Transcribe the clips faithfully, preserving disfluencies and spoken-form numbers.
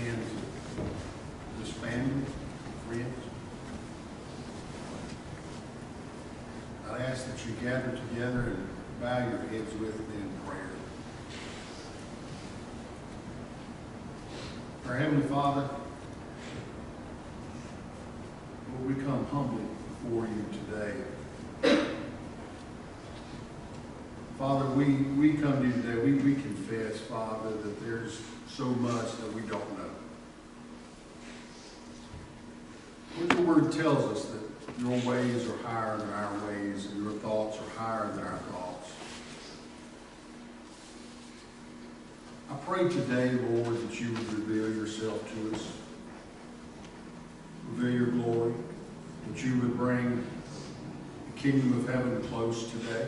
hands of this family, friends. I ask that you gather together and bow your heads with me in prayer. Our Heavenly Father, Lord, we come humbly before you today. Father, we, we come to you today, we, we confess, Father, that there's so much that we don't know. Lord, your word tells us that your ways are higher than our ways, and your thoughts are higher than our thoughts. I pray today, Lord, that you would reveal yourself to us. Reveal your glory, that you would bring the kingdom of heaven close today.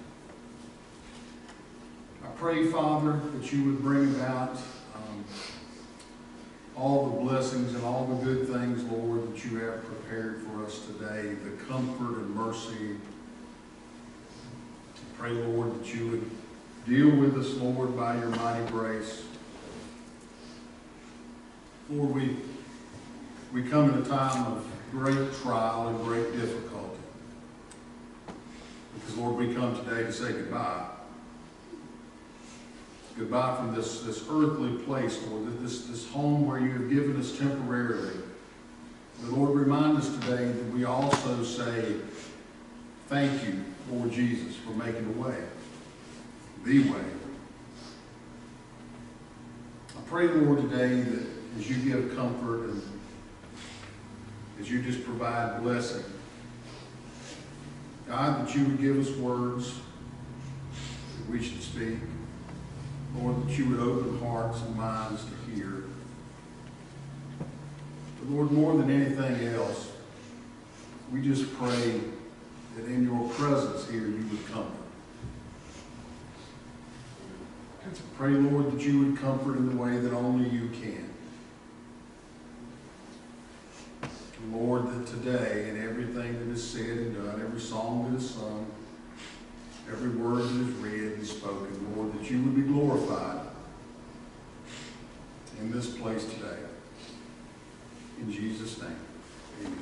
I pray, Father, that you would bring about um, all the blessings and all the good things, Lord, that you have prepared for us today, the comfort and mercy. I pray, Lord, that you would deal with us, Lord, by your mighty grace. Lord, we, we come in a time of great trial and great difficulty. Because, Lord, we come today to say goodbye. Goodbye from this, this earthly place, Lord, this, this home where you have given us temporarily. But Lord, remind us today that we also say, thank you, Lord Jesus, for making a way, the way. I pray, Lord, today that as you give comfort and as you just provide blessing, God, that you would give us words that we should speak. Lord, that you would open hearts and minds to hear. But Lord, more than anything else, we just pray that in your presence here you would comfort. I pray, Lord, that you would comfort in the way that only you can. Lord, that today in everything that is said and done, every song that is sung, every word that is read and spoken, Lord, that you would be glorified in this place today. In Jesus' name, amen.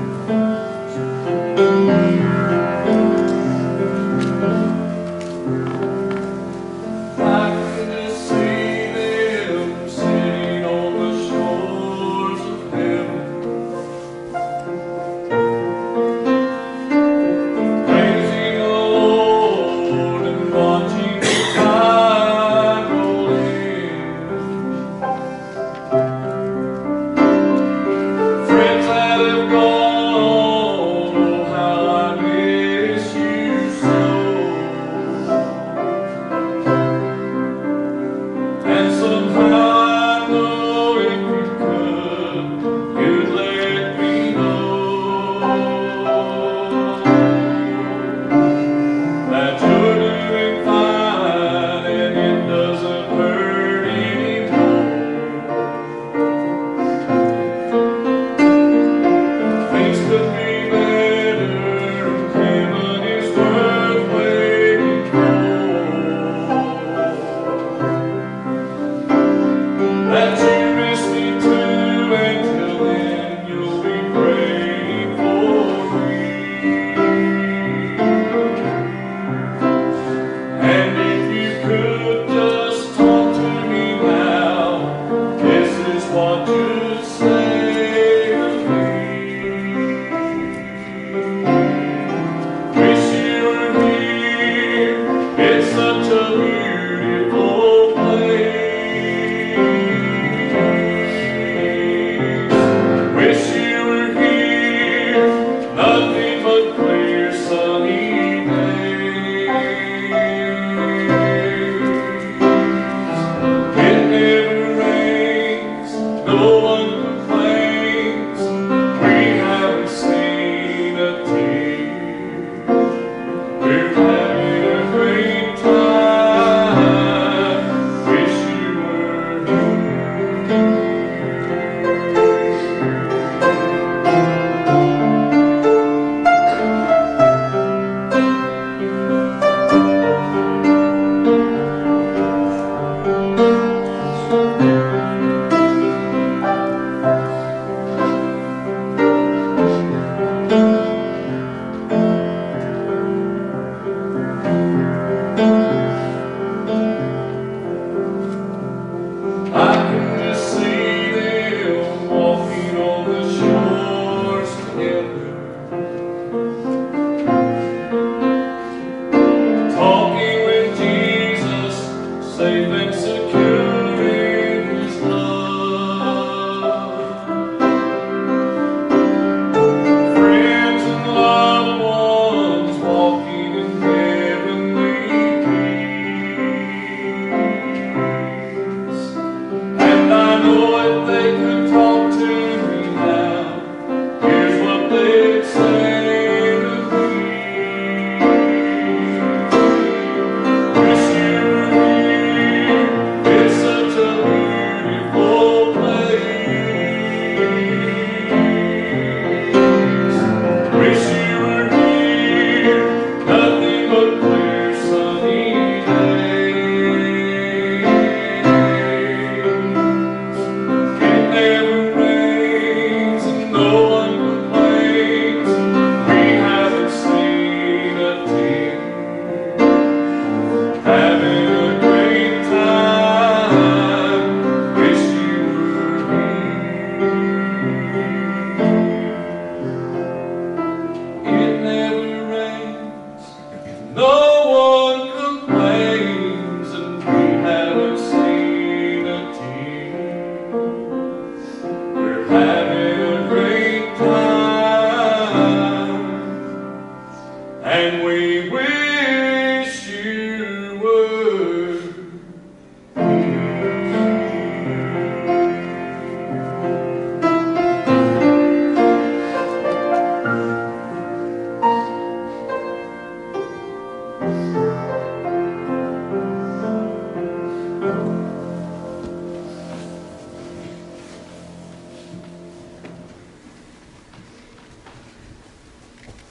Thank you.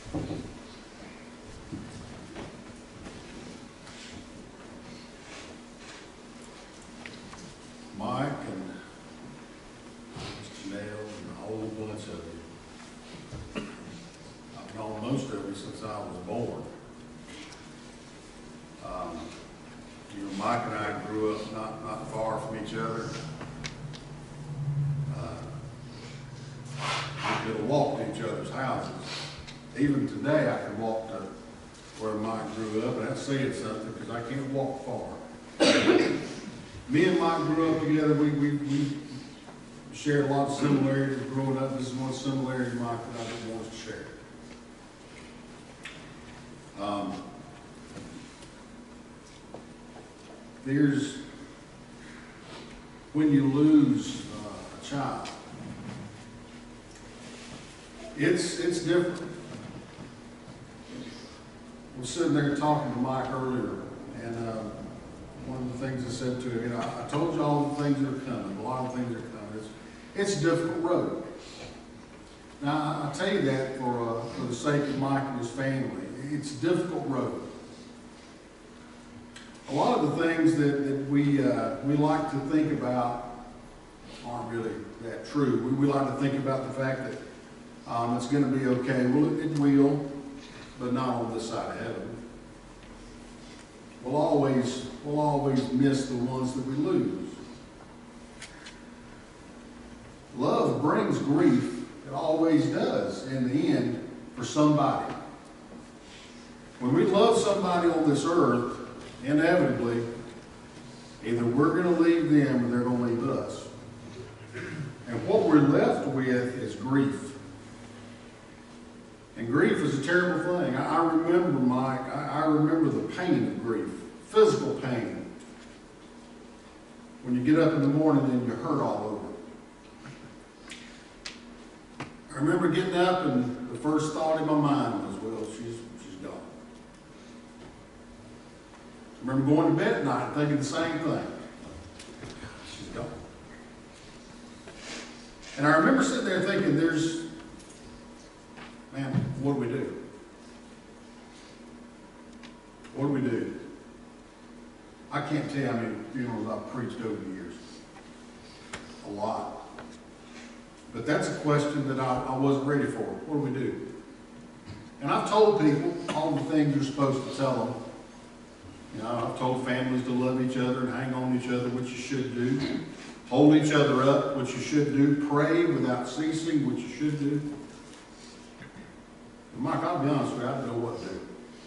Mike and Mister Janelle and a whole bunch of you. I've known most of you since I was born. Um, you know, Mike and I grew up not, not far from each other. Uh, we could have walked to each other's houses. Even today, I can walk to where Mike grew up, and that's saying something because I can't walk far. Me and Mike grew up together. We, we, we shared a lot of similarities growing up. This is one similarity, Mike, that I didn't want us to share. Um, there's, when you lose uh, a child, it's, it's different. I was sitting there talking to Mike earlier, and uh, one of the things I said to him, you know, I, I told you all the things that are coming, a lot of things are coming. It's, it's a difficult road. Now, I, I tell you that for, uh, for the sake of Mike and his family. It's a difficult road. A lot of the things that, that we, uh, we like to think about aren't really that true. We, we like to think about the fact that um, it's going to be okay. Well, it, it will, but not on this side of heaven. We'll always, we'll always miss the ones that we lose. Love brings grief. It always does in the end for somebody. When we love somebody on this earth, inevitably, either we're going to leave them or they're going to leave us. And what we're left with is grief. And grief is a terrible thing. I, I remember, Mike, I, I remember the pain of grief, physical pain. When you get up in the morning and you hurt all over. I remember getting up and the first thought in my mind was, well, she's, she's gone. I remember going to bed at night thinking the same thing. She's gone. And I remember sitting there thinking, there's, man, what do we do? What do we do? I can't tell you how many funerals I've preached over the years. A lot. But that's a question that I, I wasn't ready for. What do we do? And I've told people all the things you're supposed to tell them. You know, I've told families to love each other and hang on to each other, which you should do. Hold each other up, which you should do. Pray without ceasing, which you should do. But Mike, I'll be honest with you, I didn't know what to do.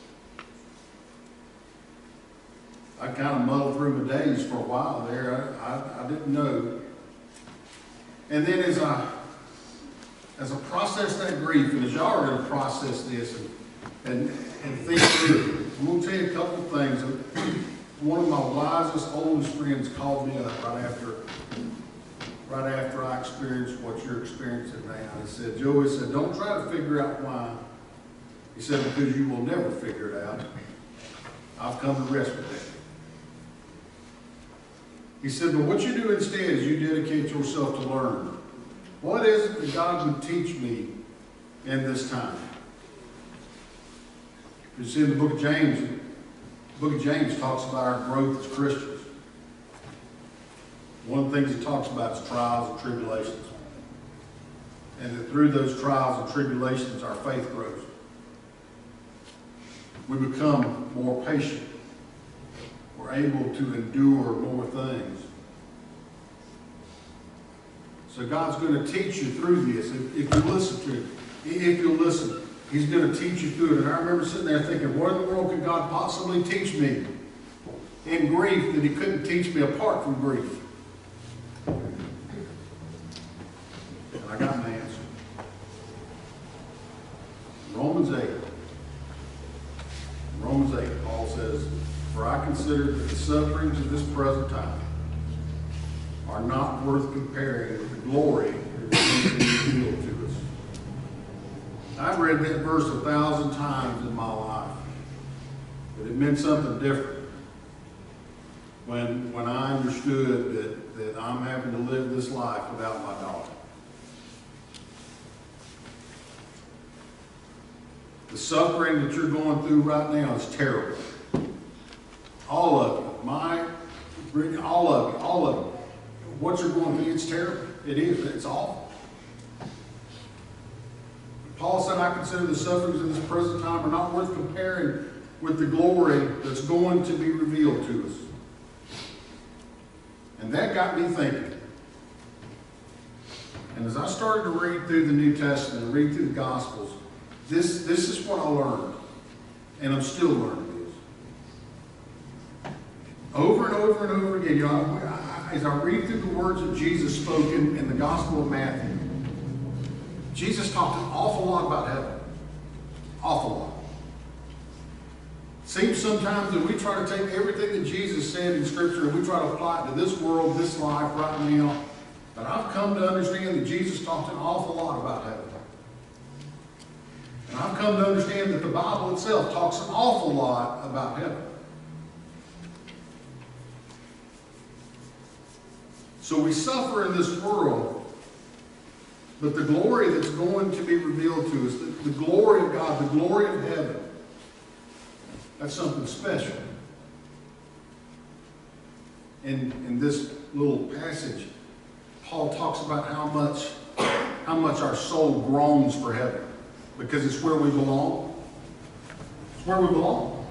I kind of muddled through my days for a while there. I, I, I didn't know. And then as I, as I process that grief, and as y'all are going to process this and, and, and think through it, I'm going to tell you a couple of things. One of my wisest, oldest friends called me up right after, right after I experienced what you're experiencing now. He said, Joe, he said, don't try to figure out why. He said, because you will never figure it out. I've come to rest with that. He said, but what you do instead is you dedicate yourself to learn. What is it that God would teach me in this time? You see in the book of James, the book of James talks about our growth as Christians. One of the things it talks about is trials and tribulations. And that through those trials and tribulations, our faith grows. We become more patient. We're able to endure more things. So God's going to teach you through this if, if you listen to Him. If you'll listen, He's going to teach you through it. And I remember sitting there thinking, what in the world could God possibly teach me in grief that He couldn't teach me apart from grief? And I got an answer. Romans eight. Romans eight, Paul says, for I consider that the sufferings of this present time are not worth comparing with the glory that is going to be revealed to us. I've read that verse a thousand times in my life, but it meant something different when, when I understood that, that I'm having to live this life without my daughter. The suffering that you're going through right now is terrible. All of you. My, all of you. All of you. What you're going through, it's terrible. It is. It's awful. Paul said, I consider the sufferings of this present time are not worth comparing with the glory that's going to be revealed to us. And that got me thinking. And as I started to read through the New Testament and read through the Gospels, this, this is what I learned. And I'm still learning this. Over and over and over again, you know, I, I, as I read through the words that Jesus spoke in, in the Gospel of Matthew, Jesus talked an awful lot about heaven. Awful lot. Seems sometimes that we try to take everything that Jesus said in Scripture and we try to apply it to this world, this life right now. But I've come to understand that Jesus talked an awful lot about heaven. And I've come to understand that the Bible itself talks an awful lot about heaven. So we suffer in this world, but the glory that's going to be revealed to us, the, the glory of God, the glory of heaven, that's something special. In, in this little passage, Paul talks about how much, how much our soul groans for heaven, because it's where we belong. It's where we belong.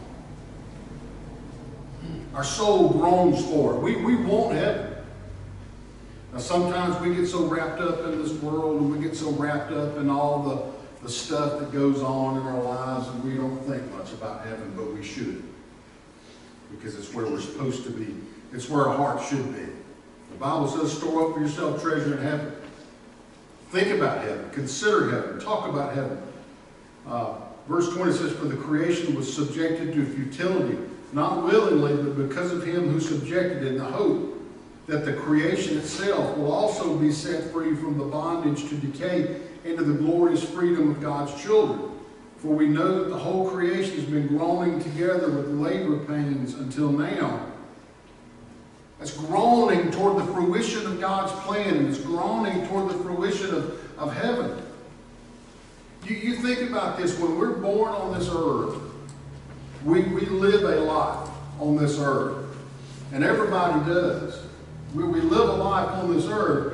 Our soul groans for it. We, we want heaven. Now sometimes we get so wrapped up in this world and we get so wrapped up in all the, the stuff that goes on in our lives and we don't think much about heaven, but we should. Because it's where we're supposed to be. It's where our heart should be. The Bible says, store up for yourself treasure in heaven. Think about heaven. Consider heaven. Talk about heaven. Uh, verse twenty says, for the creation was subjected to futility, not willingly, but because of him who subjected it, in the hope that the creation itself will also be set free from the bondage to decay into the glorious freedom of God's children. For we know that the whole creation has been groaning together with labor pains until now. It's groaning toward the fruition of God's plan, and it's groaning toward the fruition of, of heaven. You, you think about this, when we're born on this earth, we, we live a life on this earth. And everybody does. We, we live a life on this earth,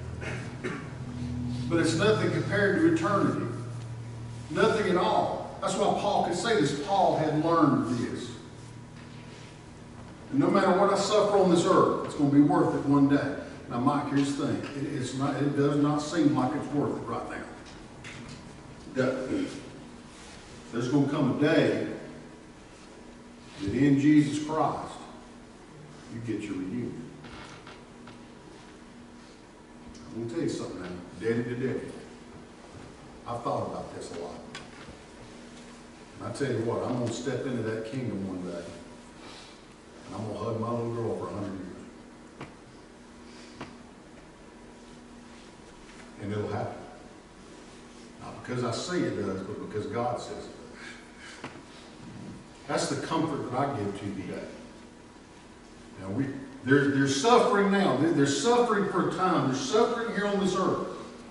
but it's nothing compared to eternity. Nothing at all. That's why Paul could say this. Paul had learned this. And no matter what I suffer on this earth, it's going to be worth it one day. Now, Mike, here's the thing. It, it's not, it does not seem like it's worth it right now. It doesn't. There's going to come a day that in Jesus Christ, you get your reunion. I'm going to tell you something now. Daddy to daddy. I've thought about this a lot. And I tell you what, I'm going to step into that kingdom one day. And I'm going to hug my little girl for a hundred years. And it'll happen. Not because I see it does, but because God says it does. That's the comfort that I give to you today. Now, we, there's, there's suffering now. There, there's suffering for a time. There's suffering here on this earth.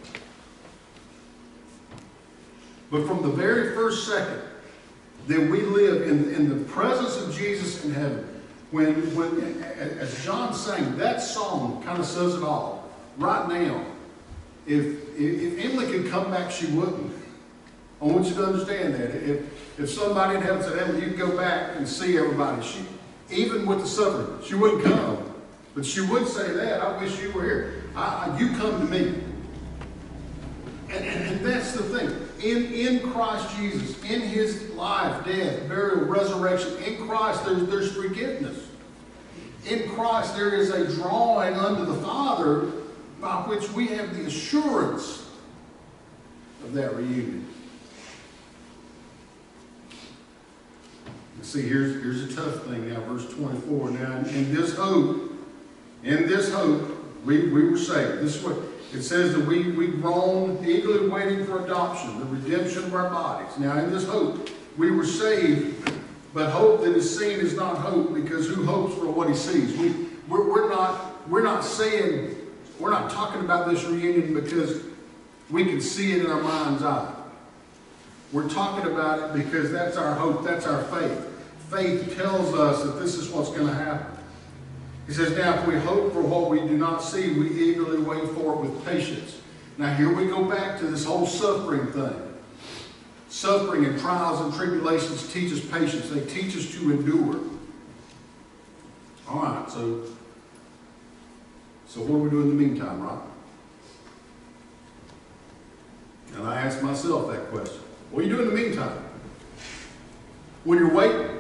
But from the very first second that we live in, in the presence of Jesus in heaven, when, when as John sang, that song kind of says it all. Right now, if, if Emily could come back, she wouldn't. I want you to understand that. If, if somebody in heaven said, Emily, you can go back and see everybody, she, even with the suffering, she wouldn't come. But she would say that, I wish you were here. I, I, you come to me. And, and, and that's the thing. In, in Christ Jesus, in his life, death, burial, resurrection, in Christ there's, there's forgiveness. In Christ there is a drawing unto the Father by which we have the assurance of that reunion. You see, here's, here's a tough thing now, verse twenty-four. Now, in this hope, in this hope, we, we were saved. This is what it says, that we, we groan, eagerly waiting for adoption, the redemption of our bodies. Now, in this hope, we were saved, but hope that is seen is not hope, because who hopes for what he sees? We, we're, we're, not, we're not saying, we're not talking about this reunion because we can see it in our mind's eye. We're talking about it because that's our hope, that's our faith. Faith tells us that this is what's going to happen. He says, now if we hope for what we do not see, we eagerly wait for it with patience. Now here we go back to this whole suffering thing. Suffering and trials and tribulations teach us patience. They teach us to endure. All right, so, so what do we do in the meantime, right? And I ask myself that question. What do you do in the meantime? When you're waiting?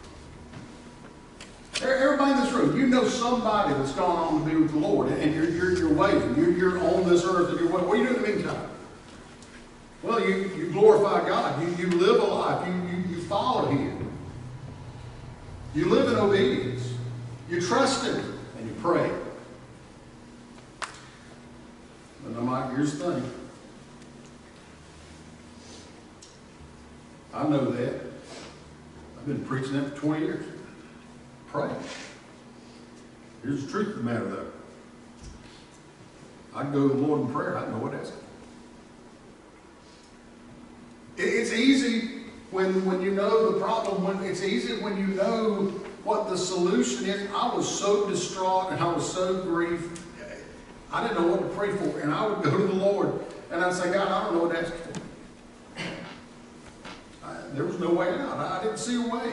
Everybody in this room, you know somebody that's gone on to be with the Lord, and you're, you're, you're waiting. You're, you're on this earth, and you're waiting. What do you do in the meantime? Well, you, you glorify God. You, you live a life. You, you, you follow Him. You live in obedience. You trust Him, and you pray. But I'm like, here's the thing. I know that. I've been preaching that for twenty years. Pray. Here's the truth of the matter, though. I go to the Lord in prayer. I know what that's. It's easy when, when you know the problem. When it's easy when you know what the solution is. I was so distraught and I was so grieved. I didn't know what to pray for. And I would go to the Lord and I'd say, God, I don't know what that's for. I, there was no way out. I didn't see a way.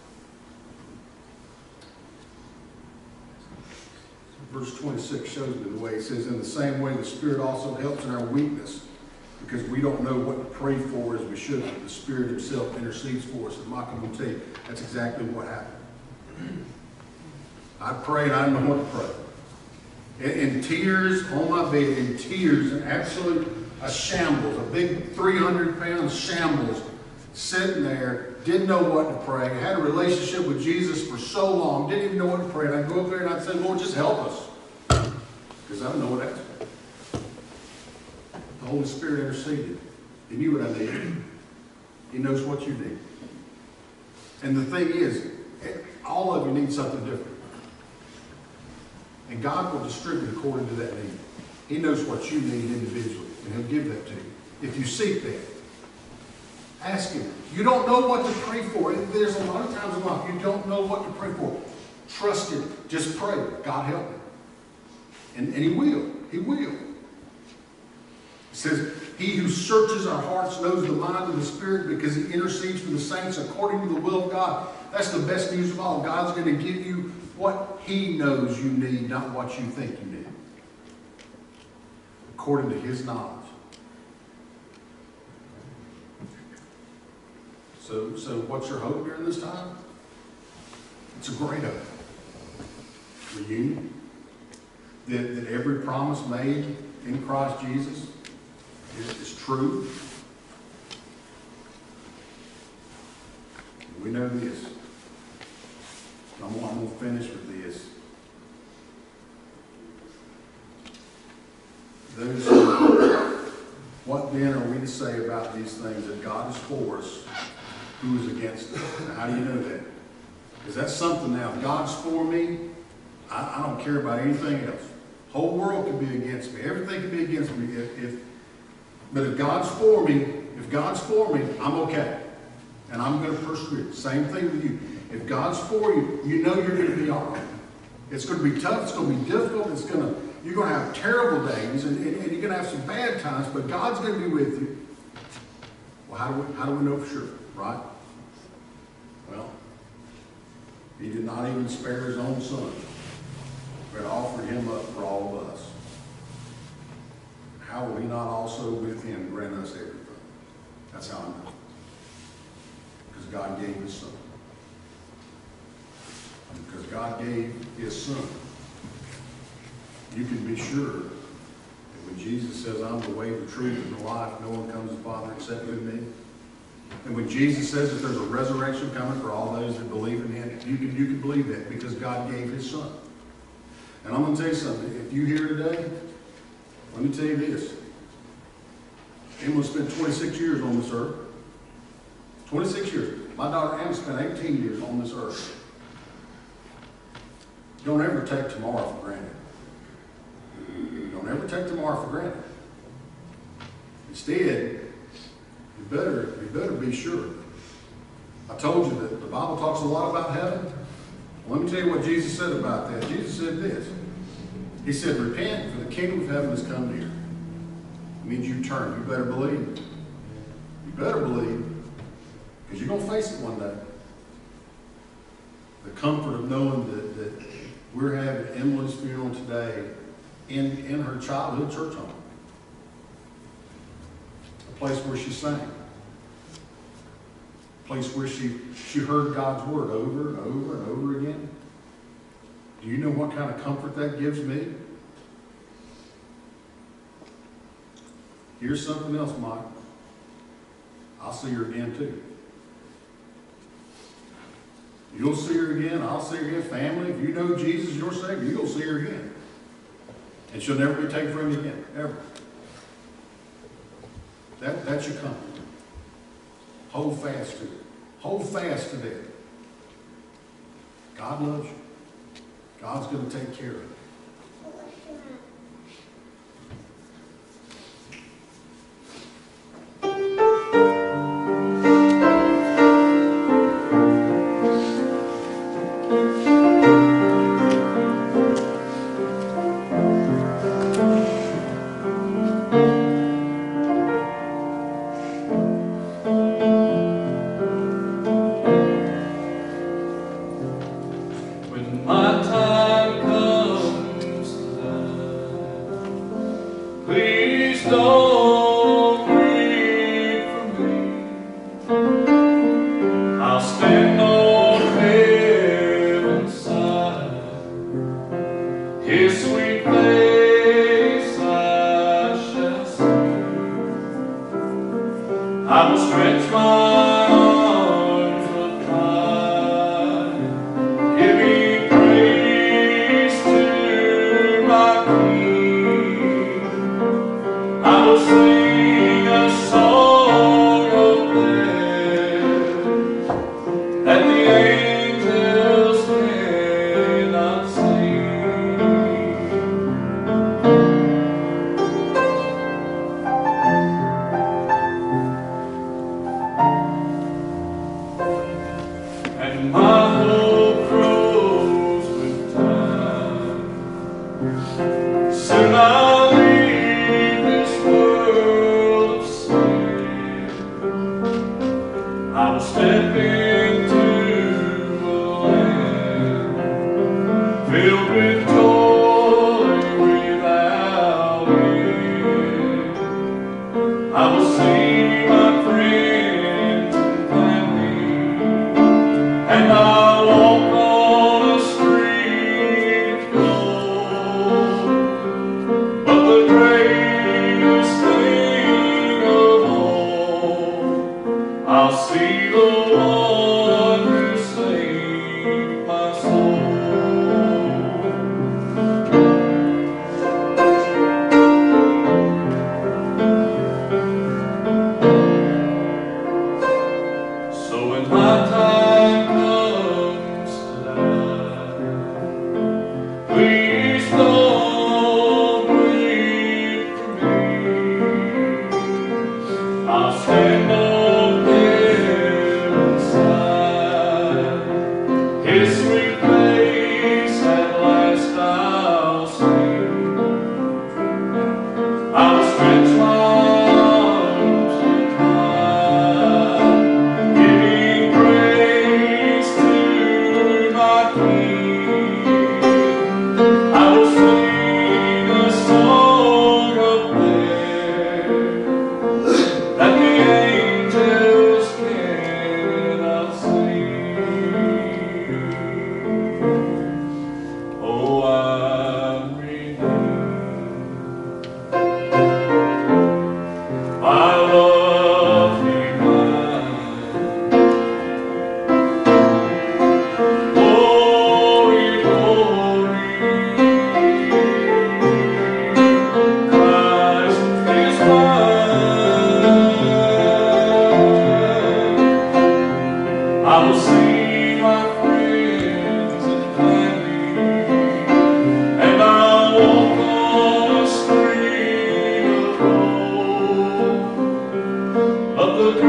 Verse twenty-six shows me the way. It says, in the same way, the Spirit also helps in our weakness, because we don't know what to pray for as we should. The Spirit Himself intercedes for us. And Mike, I'm going to tell you, that's exactly what happened. I prayed, I didn't know what to pray. In, in tears on my bed, in tears, in absolute a shambles, a big three hundred pound shambles, sitting there, didn't know what to pray. I had a relationship with Jesus for so long, didn't even know what to pray. And I'd go up there and I'd say, Lord, just help us. Because I don't know what that's for. The Holy Spirit interceded. He knew what I needed. He knows what you need. And the thing is, all of you need something different. And God will distribute according to that need. He knows what you need individually, and He'll give that to you. If you seek that, ask Him. You don't know what to pray for. There's a lot of times in life you don't know what to pray for. Trust Him. Just pray. God help me. And, and He will. He will. It says, He who searches our hearts knows the mind of the Spirit, because He intercedes for the saints according to the will of God. That's the best news of all. God's going to give you what He knows you need, not what you think you need. According to His knowledge. So, so what's your hope during this time? It's a great hope. Reunion. That, that every promise made in Christ Jesus is, is true. We know this. I'm, I'm going to finish with this. Those who, what then are we to say about these things? That God is for us, who is against us? Now, how do you know that? Because that's something now. If God's for me, I, I don't care about anything else. The whole world can be against me. Everything can be against me. If, if, but if God's for me, if God's for me, I'm okay. And I'm going to persevere. Same thing with you. If God's for you, you know you're going to be all right. It's going to be tough. It's going to be difficult. It's going to, you're going to have terrible days, and, and, and you're going to have some bad times, but God's going to be with you. Well, how do we, how do we know for sure, right? Well, He did not even spare His own Son, but offered Him up for all of us. How will He not also with Him grant us everything? That's how I know. Because God gave His Son. And because God gave His Son, you can be sure that when Jesus says, I'm the way, the truth, and the life, no one comes to the Father except through me. And when Jesus says that there's a resurrection coming for all those that believe in Him, you can, you can believe that because God gave His Son. And I'm going to tell you something. If you're here today, let me tell you this. Emma spent twenty-six years on this earth. twenty-six years. My daughter Emma spent eighteen years on this earth. Don't ever take tomorrow for granted. Don't ever take tomorrow for granted. Instead, You better, you better be sure. I told you that the Bible talks a lot about heaven. Let me tell you what Jesus said about that. Jesus said this. He said, repent, for the kingdom of heaven has come near. It means you turn. You better believe. You better believe, because you're going to face it one day. The comfort of knowing that, that we're having Emily's funeral today in, in her childhood church home. A place where she sang. A place where she, she heard God's word over and over and over again. Do you know what kind of comfort that gives me? Here's something else, Mike. I'll see her again too. You'll see her again. I'll see her again. Family, if you know Jesus, your Savior, you'll see her again. And she'll never be taken from you again, ever. That, that's your comfort. Hold fast to it. Hold fast to that. God loves you. God's going to take care of it. Of the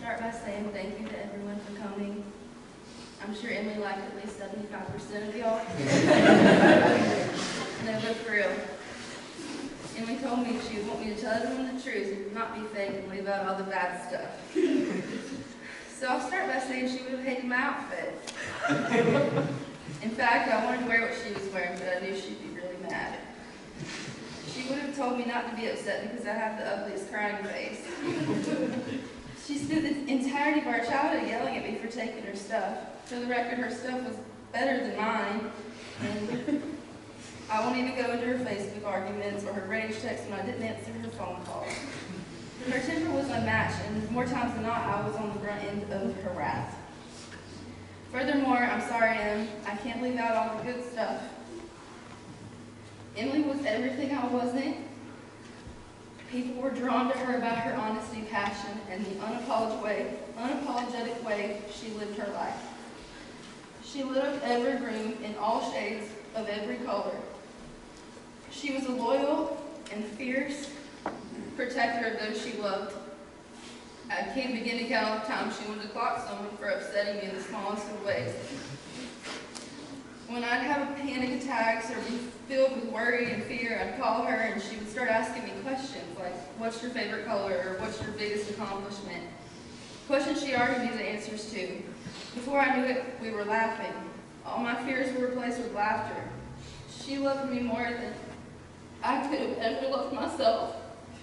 start by saying thank you to everyone for coming. I'm sure Emily liked at least seventy-five percent of y'all. No, but for real. Emily told me she would want me to tell everyone the truth and not be fake and leave out all the bad stuff. So I'll start by saying she would have hated my outfit. In fact, I wanted to wear what she was wearing, but I knew she'd be really mad. She would have told me not to be upset because I have the ugliest crying face. She spent the entirety of our childhood yelling at me for taking her stuff. For the record, her stuff was better than mine. And I won't even go into her Facebook arguments or her rage texts when I didn't answer her phone calls. Her temper was unmatched, and more times than not, I was on the brunt end of her wrath. Furthermore, I'm sorry, Em, I can't leave out all the good stuff. Emily was everything I wasn't. People were drawn to her about her honesty, passion, and the unapologetic way, unapologetic way she lived her life. She lit up every room in all shades of every color. She was a loyal and fierce protector of those she loved. I can't begin to count all the times she wanted to clock someone for upsetting me in the smallest of ways. When I'd have a panic attacks or be filled with worry and fear, I'd call her and she would start asking me questions like, what's your favorite color, or what's your biggest accomplishment? Questions she already knew the answers to. Before I knew it, we were laughing. All my fears were replaced with laughter. She loved me more than I could have ever loved myself.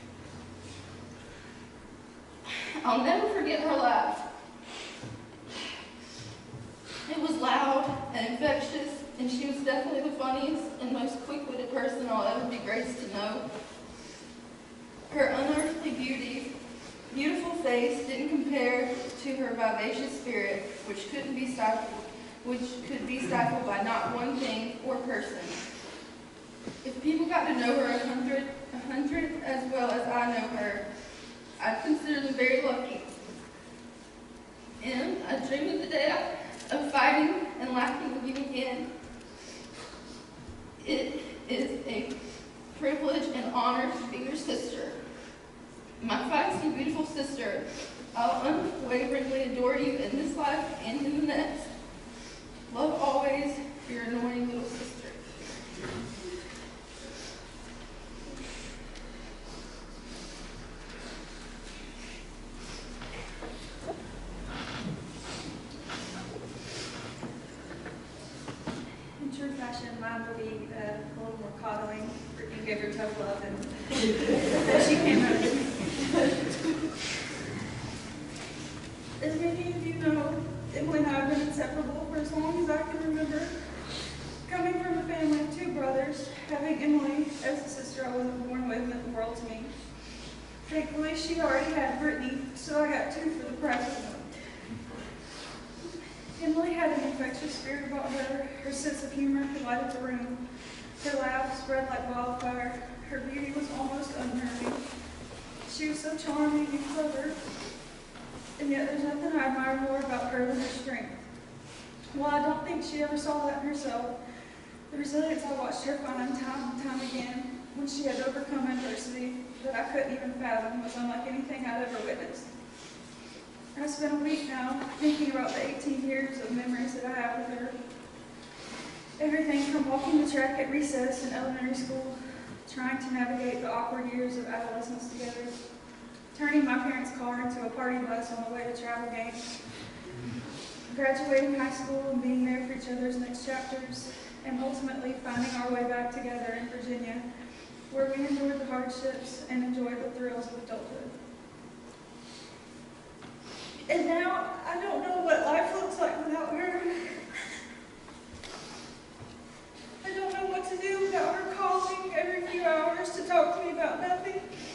I'll never forget her laugh. It was loud and infectious, and she was definitely the funniest and most quick-witted person I'll ever be graced to know. Her unearthly beauty, beautiful face didn't compare to her vivacious spirit, which couldn't be stifled, which could be stifled by not one thing or person. If people got to know her a hundred, a hundred as well as I know her, I'd consider them very lucky. And I dream of the day of fighting and laughing with you again. It is a privilege and honor to be your sister. My feisty, beautiful sister, I'll unwaveringly adore you in this life and in the next. Love always, your annoying little sister. Mine will be uh, a little more coddling. You gave her tough love, and she came out. As many of you know, Emily and I have been inseparable for as long as I can remember. Coming from a family of two brothers, having Emily as a sister I wasn't born with meant the world to me. Thankfully, she already had Brittany, so I got two for the price of one. Emily had an infectious spirit about her. Her sense of humor could light up the room. Her laugh spread like wildfire. Her beauty was almost unnerving. She was so charming and clever, and yet there's nothing I admire more about her than her strength. While I don't think she ever saw that in herself, the resilience I watched her find time and time again when she had overcome adversity that I couldn't even fathom was unlike anything I'd ever witnessed. I spent a week now thinking about the eighteen years of memories that I have with her. Everything from walking the track at recess in elementary school, trying to navigate the awkward years of adolescence together, turning my parents' car into a party bus on the way to travel games, graduating high school and being there for each other's next chapters, and ultimately finding our way back together in Virginia, where we endured the hardships and enjoyed the thrills of adulthood. And now, I don't know what life looks like without her. I don't know what to do without her calling every few hours to talk to me about nothing.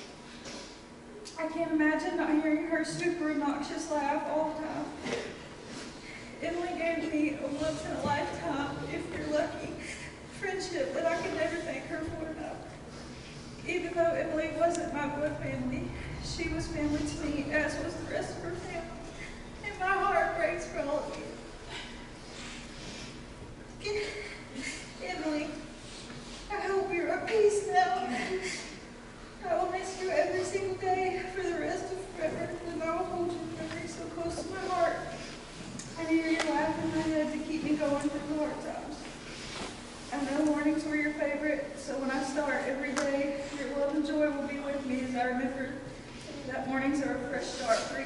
I can't imagine not hearing her super obnoxious laugh all the time. Emily gave me a once-in-a-lifetime, if you're lucky, friendship that I could never thank her for enough. Even though Emily wasn't my blood family, she was family to me, as was the rest of her family. And my heart breaks for all of you. Emily, I hope you're at peace now. I will miss you every single day for the rest of forever, and I will hold you in memory so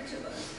each of us.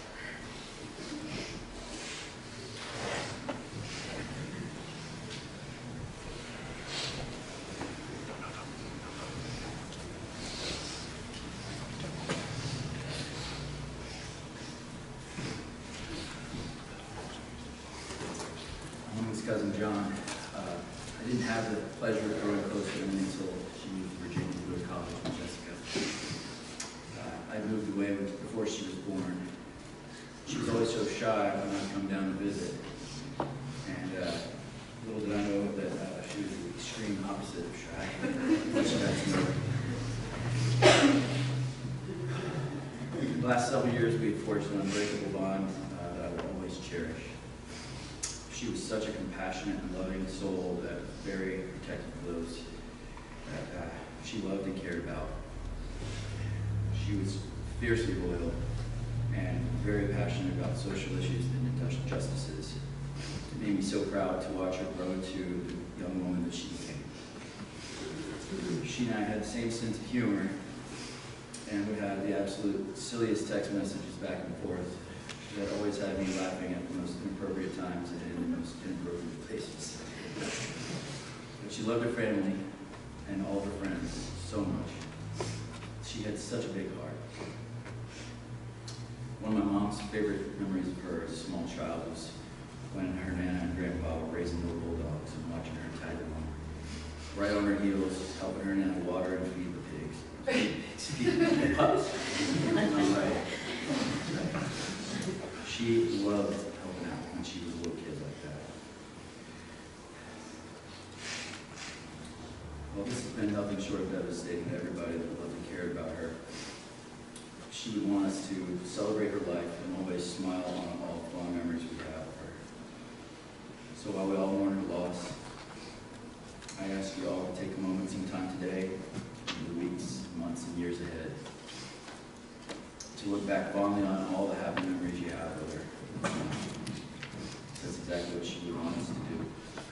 My name is Cousin John. Uh, I didn't have the pleasure of growing close to Emily until she moved to Virginia to go to college with Jessica. Uh, I moved away with- before she was born. She was always so shy when I'd come down to visit. And uh, little did I know that uh, she was the extreme opposite of shy. Much got to know her. The last several years we had forged an unbreakable bond uh, that I will always cherish. She was such a compassionate and loving soul that was very protective of those that uh, she loved and cared about. She was fiercely loyal and very passionate about social issues and injustices. It made me so proud to watch her grow to the young woman that she became. She and I had the same sense of humor, and we had the absolute silliest text messages back and forth that always had me laughing at the most inappropriate times and in the most inappropriate places. But she loved her family and all of her friends so much. She had such a big heart. One of my mom's favorite memories of her as a small child was when her Nana and Grandpa were raising little bulldogs and watching her tag them on. Right on her heels, helping her Nana water and feed the pigs. Feed the pups. I'm right. She loved helping out when she was a little kid like that. Well, this has been nothing short of devastating to everybody that loved and cared about her. She would want us to celebrate her life and always smile on all the fond memories we have of her. So while we all mourn her loss, I ask you all to take a moment sometime today, in the weeks, months, and years ahead, to look back fondly on all the happy memories you have with her. That's exactly what she would want us to do.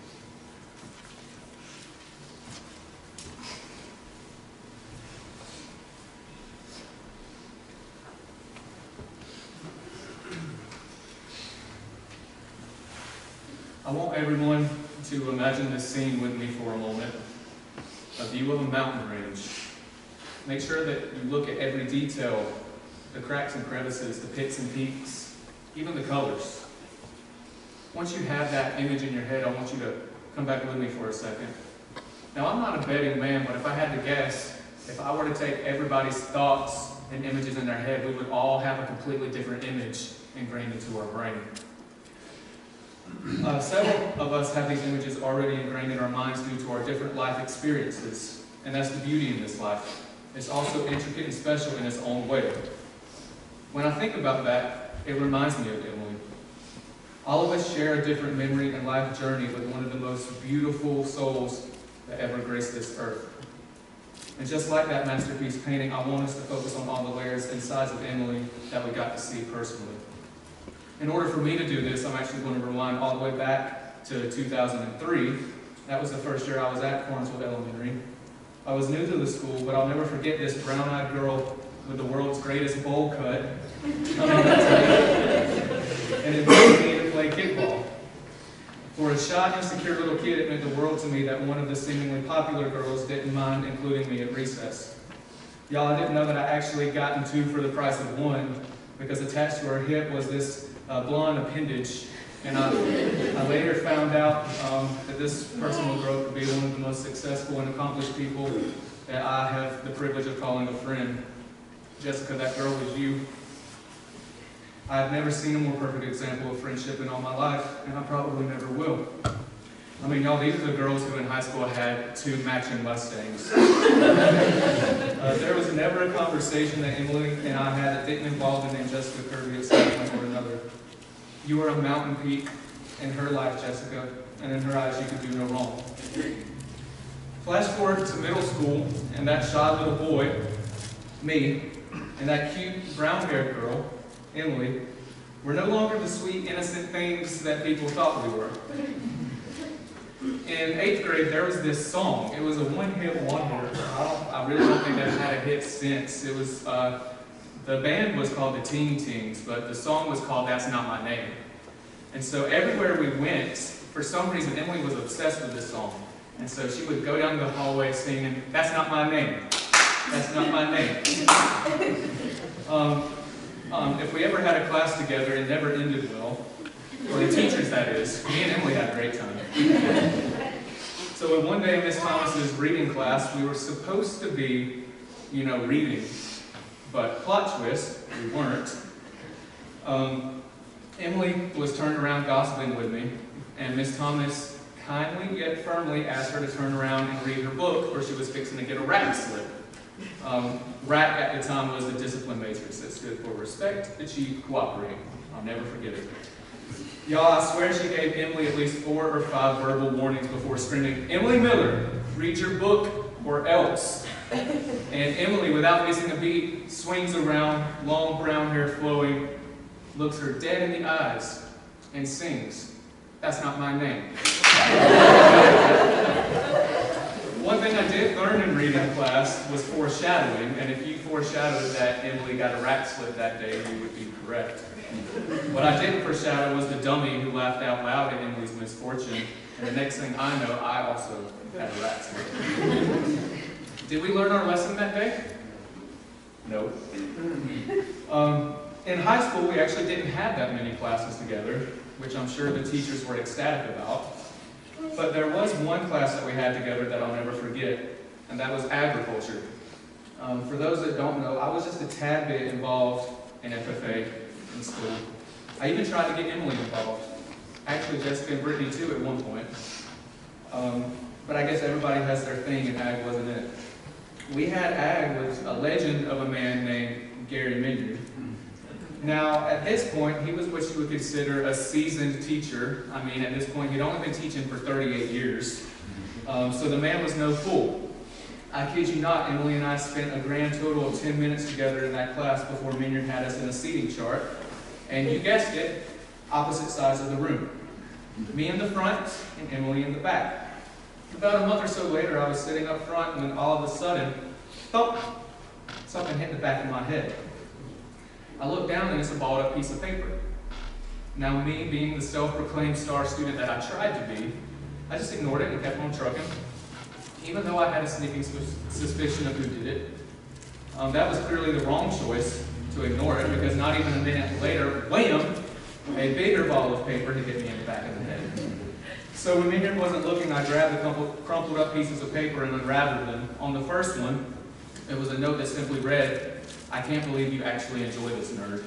I want everyone to imagine this scene with me for a moment. A view of a mountain range. Make sure that you look at every detail, the cracks and crevices, the pits and peaks, even the colors. Once you have that image in your head, I want you to come back with me for a second. Now, I'm not a betting man, but if I had to guess, if I were to take everybody's thoughts and images in their head, we would all have a completely different image ingrained into our brain. Uh, several of us have these images already ingrained in our minds due to our different life experiences, and that's the beauty in this life. It's also intricate and special in its own way. When I think about that, it reminds me of Emily. All of us share a different memory and life journey with one of the most beautiful souls that ever graced this earth. And just like that masterpiece painting, I want us to focus on all the layers and sides of Emily that we got to see personally. In order for me to do this, I'm actually going to rewind all the way back to two thousand three. That was the first year I was at Cornswood Elementary. I was new to the school, but I'll never forget this brown-eyed girl with the world's greatest bowl cut coming and invited me to play kickball. For a shy, insecure little kid, it meant the world to me that one of the seemingly popular girls didn't mind including me at recess. Y'all, I didn't know that I actually gotten two for the price of one, because attached to her hip was this uh, blonde appendage, and I, I later found out um, that this person will grow up to be one of the most successful and accomplished people that I have the privilege of calling a friend. Jessica, that girl was you. I've never seen a more perfect example of friendship in all my life, and I probably never will. I mean, y'all, these are the girls who in high school had two matching Mustangs. uh, there was never a conversation that Emily and I had that didn't involve the name Jessica Kirby at some point or another. You are a mountain peak in her life, Jessica, and in her eyes you could do no wrong. Flash forward to middle school, and that shy little boy, me, and that cute brown-haired girl, Emily, were no longer the sweet, innocent things that people thought we were. In eighth grade, there was this song. It was a one-hit wonder. I, don't, I really don't think they've had a hit since. It was uh, The band was called the Teen Teens, but the song was called That's Not My Name. And so everywhere we went, for some reason, Emily was obsessed with this song. And so she would go down the hallway singing, That's Not My Name. That's not my name. um, um, if we ever had a class together, it never ended well. For the teachers, that is. Me and Emily had a great time. So one day in Miss Thomas's reading class, we were supposed to be, you know, reading. But plot twist, we weren't. Um, Emily was turned around gossiping with me, and Miss Thomas kindly yet firmly asked her to turn around and read her book, where she was fixing to get a rat slip. Um, RAT at the time was the discipline matrix that stood for respect, achieve, cooperate. I'll never forget it. Y'all, I swear she gave Emily at least four or five verbal warnings before screaming, Emily Miller, read your book or else. And Emily, without missing a beat, swings around, long brown hair flowing, looks her dead in the eyes, and sings, That's Not My Name. One thing I did learn in reading class was foreshadowing, and if you foreshadowed that Emily got a rat slip that day, you would be correct. What I didn't foreshadow was the dummy who laughed out loud at Emily's misfortune, and the next thing I know, I also had a rat slip. Did we learn our lesson that day? No. Um, in high school, we actually didn't have that many classes together, which I'm sure the teachers were ecstatic about. But there was one class that we had together that I'll never forget, and that was agriculture. Um, for those that don't know, I was just a tad bit involved in F F A in school. I even tried to get Emily involved. Actually, Jessica and Brittany too at one point. Um, but I guess everybody has their thing, and ag wasn't it. We had ag with a legend of a man named Gary Minyard. Now, at this point, he was what you would consider a seasoned teacher. I mean, at this point, he'd only been teaching for thirty-eight years. Um, so the man was no fool. I kid you not, Emily and I spent a grand total of ten minutes together in that class before Minyard had us in a seating chart. And you guessed it, opposite sides of the room. Me in the front and Emily in the back. About a month or so later, I was sitting up front when all of a sudden, thump, something hit the back of my head. I look down and it's a balled up piece of paper. Now me, being the self-proclaimed star student that I tried to be, I just ignored it and kept on trucking, even though I had a sneaking suspicion of who did it. Um, that was clearly the wrong choice to ignore it, because not even a minute later, wham, a bigger ball of paper to hit me in the back of the head. So when Minyard wasn't looking, I grabbed the crumpled, crumpled up pieces of paper and unraveled them. On the first one, it was a note that simply read, I can't believe you actually enjoy this, nerd.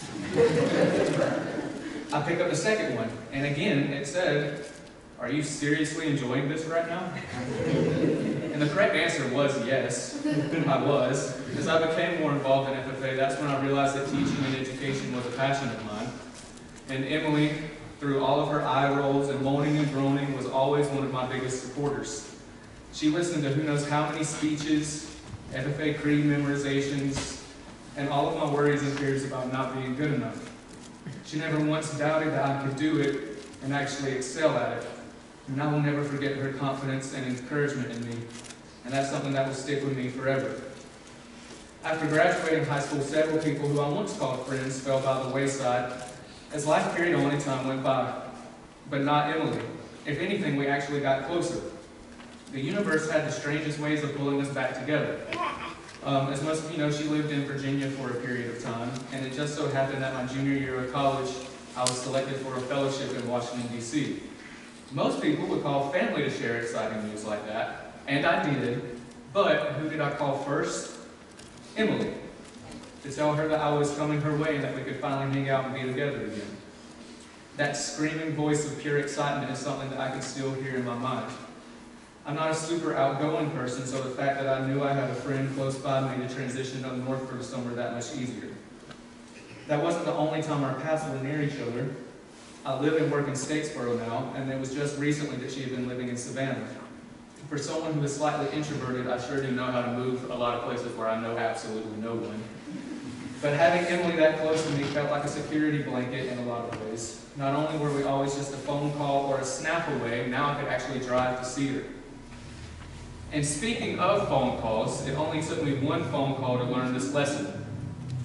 I picked up the second one, and again, it said, are you seriously enjoying this right now? And the correct answer was yes, I was. As I became more involved in F F A, that's when I realized that teaching and education was a passion of mine. And Emily, through all of her eye rolls and moaning and groaning, was always one of my biggest supporters. She listened to who knows how many speeches, F F A creed memorizations, and all of my worries and fears about not being good enough. She never once doubted that I could do it and actually excel at it. And I will never forget her confidence and encouragement in me. And that's something that will stick with me forever. After graduating high school, several people who I once called friends fell by the wayside as life carried on and time went by. But not Emily. If anything, we actually got closer. The universe had the strangest ways of pulling us back together. Um, as most of you know, she lived in Virginia for a period of time, and it just so happened that my junior year of college, I was selected for a fellowship in Washington, D C Most people would call family to share exciting news like that, and I did, but who did I call first? Emily, to tell her that I was coming her way and that we could finally hang out and be together again. That screaming voice of pure excitement is something that I can still hear in my mind. I'm not a super outgoing person, so the fact that I knew I had a friend close by made the transition up north for the summer that much easier. That wasn't the only time our paths were near each other. I live and work in Statesboro now, and it was just recently that she had been living in Savannah. For someone who is slightly introverted, I sure do know how to move a lot of places where I know absolutely no one. But having Emily that close to me felt like a security blanket in a lot of ways. Not only were we always just a phone call or a snap away, now I could actually drive to see her. And speaking of phone calls, it only took me one phone call to learn this lesson.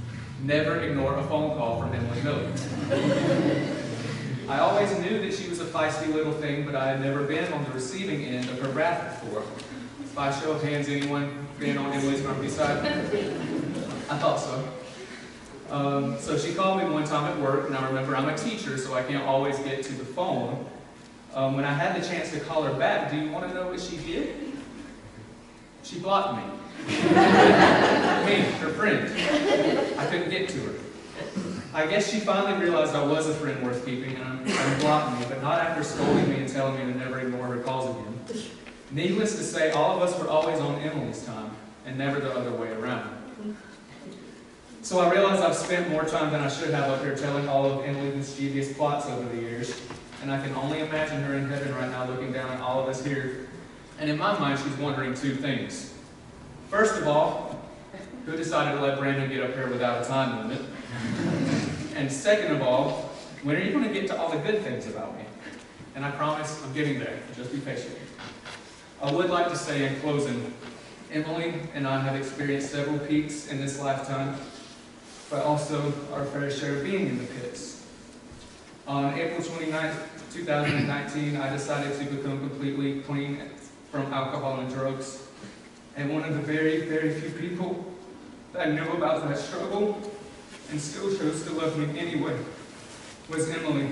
Never ignore a phone call from Emily Miller. I always knew that she was a feisty little thing, but I had never been on the receiving end of her wrath before. By show of hands, anyone been on Emily's grumpy side? I thought so. Um, so she called me one time at work, and I remember I'm a teacher, so I can't always get to the phone. Um, when I had the chance to call her back, do you want to know what she did? She blocked me. Me, her friend. I couldn't get to her. I guess she finally realized I was a friend worth keeping and, and blocked me, but not after scolding me and telling me to never ignore her calls again. Needless to say, all of us were always on Emily's time and never the other way around. So I realize I've spent more time than I should have up here telling all of Emily's mischievous plots over the years, and I can only imagine her in heaven right now looking down at all of us here. And in my mind, she's wondering two things. First of all, who decided to let Brandon get up here without a time limit? And second of all, when are you going to get to all the good things about me? And I promise I'm getting there. Just be patient. I would like to say in closing, Emily and I have experienced several peaks in this lifetime, but also our fair share of being in the pits. On April twenty-ninth, two thousand nineteen, I decided to become completely clean from alcohol and drugs. And one of the very, very few people that knew about that struggle and still chose to love me anyway was Emily.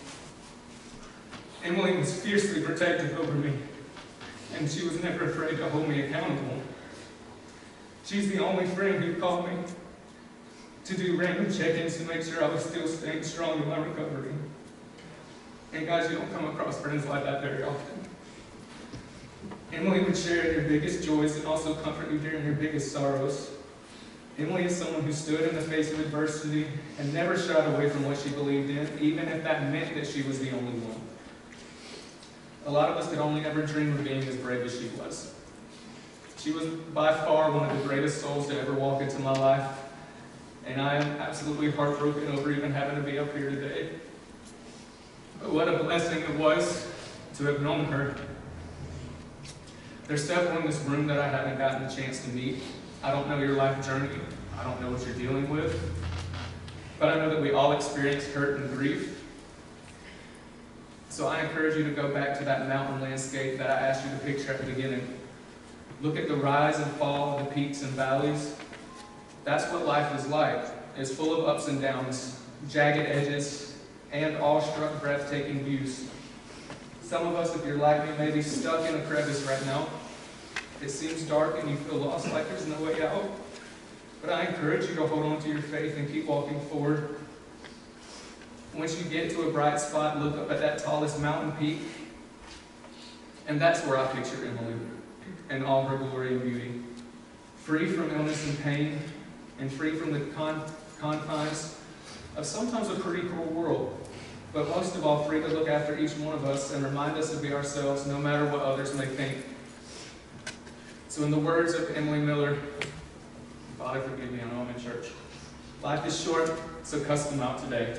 Emily was fiercely protective over me, and she was never afraid to hold me accountable. She's the only friend who called me to do random check-ins to make sure I was still staying strong in my recovery. And guys, you don't come across friends like that very often. Emily would share your biggest joys and also comfort you during your biggest sorrows. Emily is someone who stood in the face of adversity and never shied away from what she believed in, even if that meant that she was the only one. A lot of us could only ever dream of being as brave as she was. She was by far one of the greatest souls to ever walk into my life, and I am absolutely heartbroken over even having to be up here today. But what a blessing it was to have known her. There's several in this room that I haven't gotten a chance to meet. I don't know your life journey. I don't know what you're dealing with. But I know that we all experience hurt and grief. So I encourage you to go back to that mountain landscape that I asked you to picture at the beginning. Look at the rise and fall of the peaks and valleys. That's what life is like. It's full of ups and downs, jagged edges, and awestruck, breathtaking views. Some of us, if you're like me, may be stuck in a crevice right now. It seems dark and you feel lost, like there's no way out. But I encourage you to hold on to your faith and keep walking forward. Once you get to a bright spot, look up at that tallest mountain peak. And that's where I picture Emily in all her glory and beauty. Free from illness and pain, and free from the con confines of sometimes a pretty cruel world. But most of all, free to look after each one of us and remind us to be ourselves, no matter what others may think. So in the words of Emily Miller, Father, forgive me, I know I'm in church. Life is short, so cuss them out today.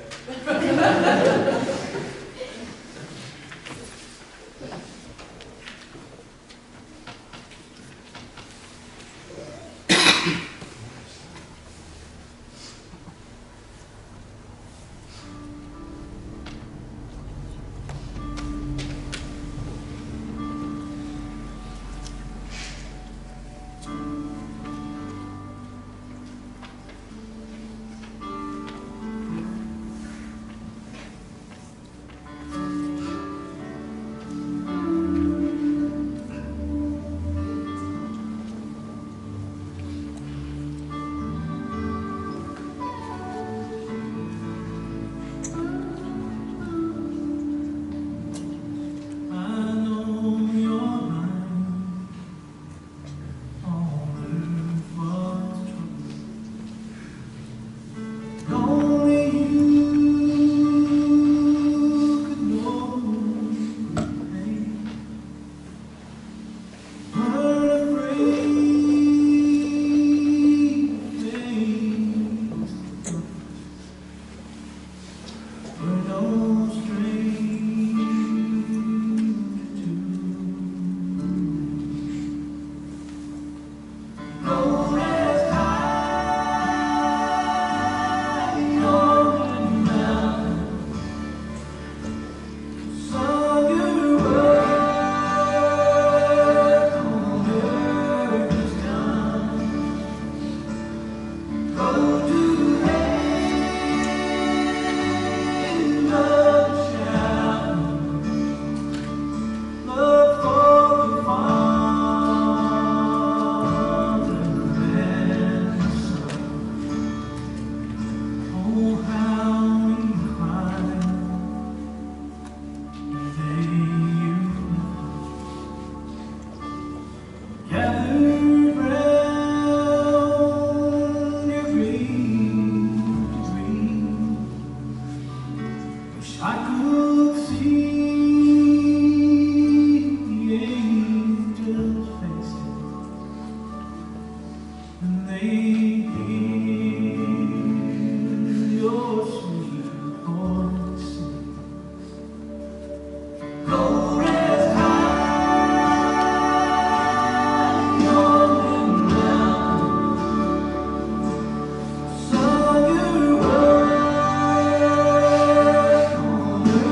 I could see the angels' faces, and they hear your sweet voice sing. Glory is high, yawning down. Saw your work on earth.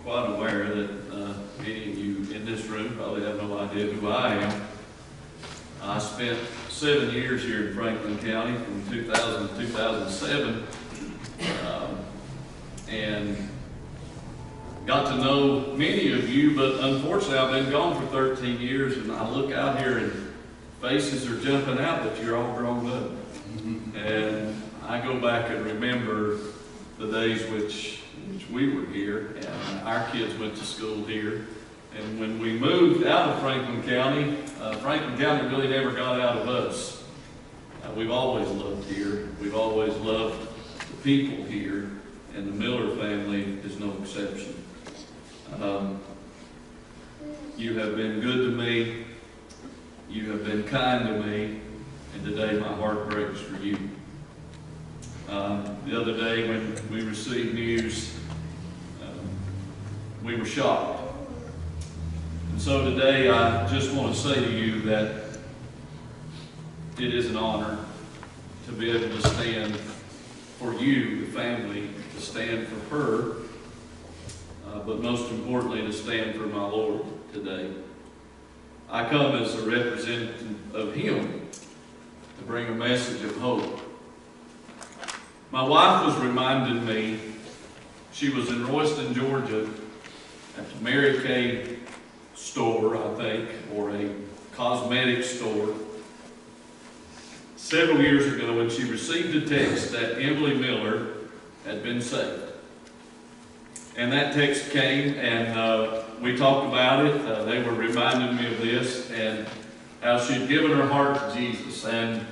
quite aware that uh, many of you in this room probably have no idea who I am. I spent seven years here in Franklin County from two thousand to two thousand seven, um, and got to know many of you, but unfortunately I've been gone for thirteen years, and I look out here and faces are jumping out that you're all grown up. And I go back and remember the days which, which we were here, and our kids went to school here. And when we moved out of Franklin County, uh, Franklin County really never got out of us. Uh, we've always loved here. We've always loved the people here, and the Miller family is no exception. Um, you have been good to me. You have been kind to me. And today my heart breaks for you. Um, the other day when we received news, um, we were shocked. And so today I just want to say to you that it is an honor to be able to stand for you, the family, to stand for her, uh, but most importantly to stand for my Lord today. I come as a representative of Him to bring a message of hope. My wife was reminding me, she was in Royston, Georgia, at the Mary Kay store, I think, or a cosmetic store, several years ago, when she received a text that Emily Miller had been saved. And that text came, and uh, we talked about it. Uh, they were reminding me of this, and how she'd given her heart to Jesus. And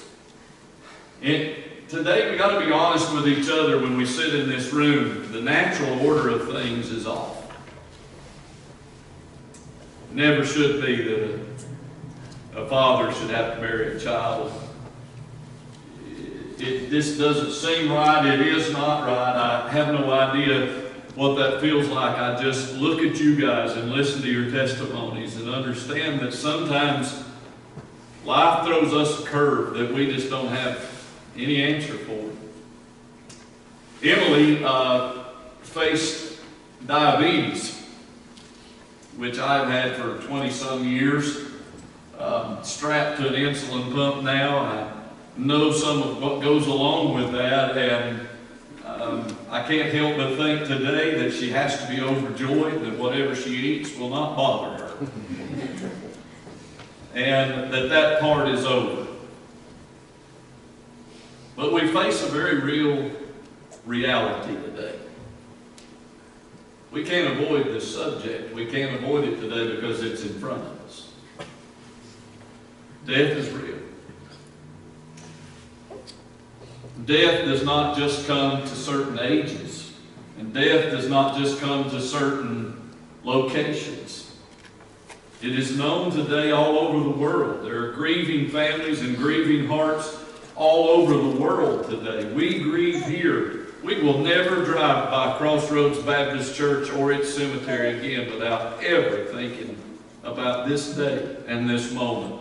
it, today we got to be honest with each other when we sit in this room. The natural order of things is off. Never should be that a, a father should have to marry a child. It, it, this doesn't seem right. It is not right. I have no idea what that feels like. I just look at you guys and listen to your testimonies and understand that sometimes life throws us a curve that we just don't have any answer for. Emily uh, faced diabetes, which I've had for twenty some years, um, strapped to an insulin pump now. I know some of what goes along with that, and um, I can't help but think today that she has to be overjoyed that whatever she eats will not bother her. And that that part is over. But we face a very real reality today. We can't avoid this subject. We can't avoid it today because it's in front of us. Death is real. Death does not just come to certain ages, and death does not just come to certain locations. It is known today all over the world. There are grieving families and grieving hearts all over the world today. We grieve here. We will never drive by Crossroads Baptist Church or its cemetery again without ever thinking about this day and this moment.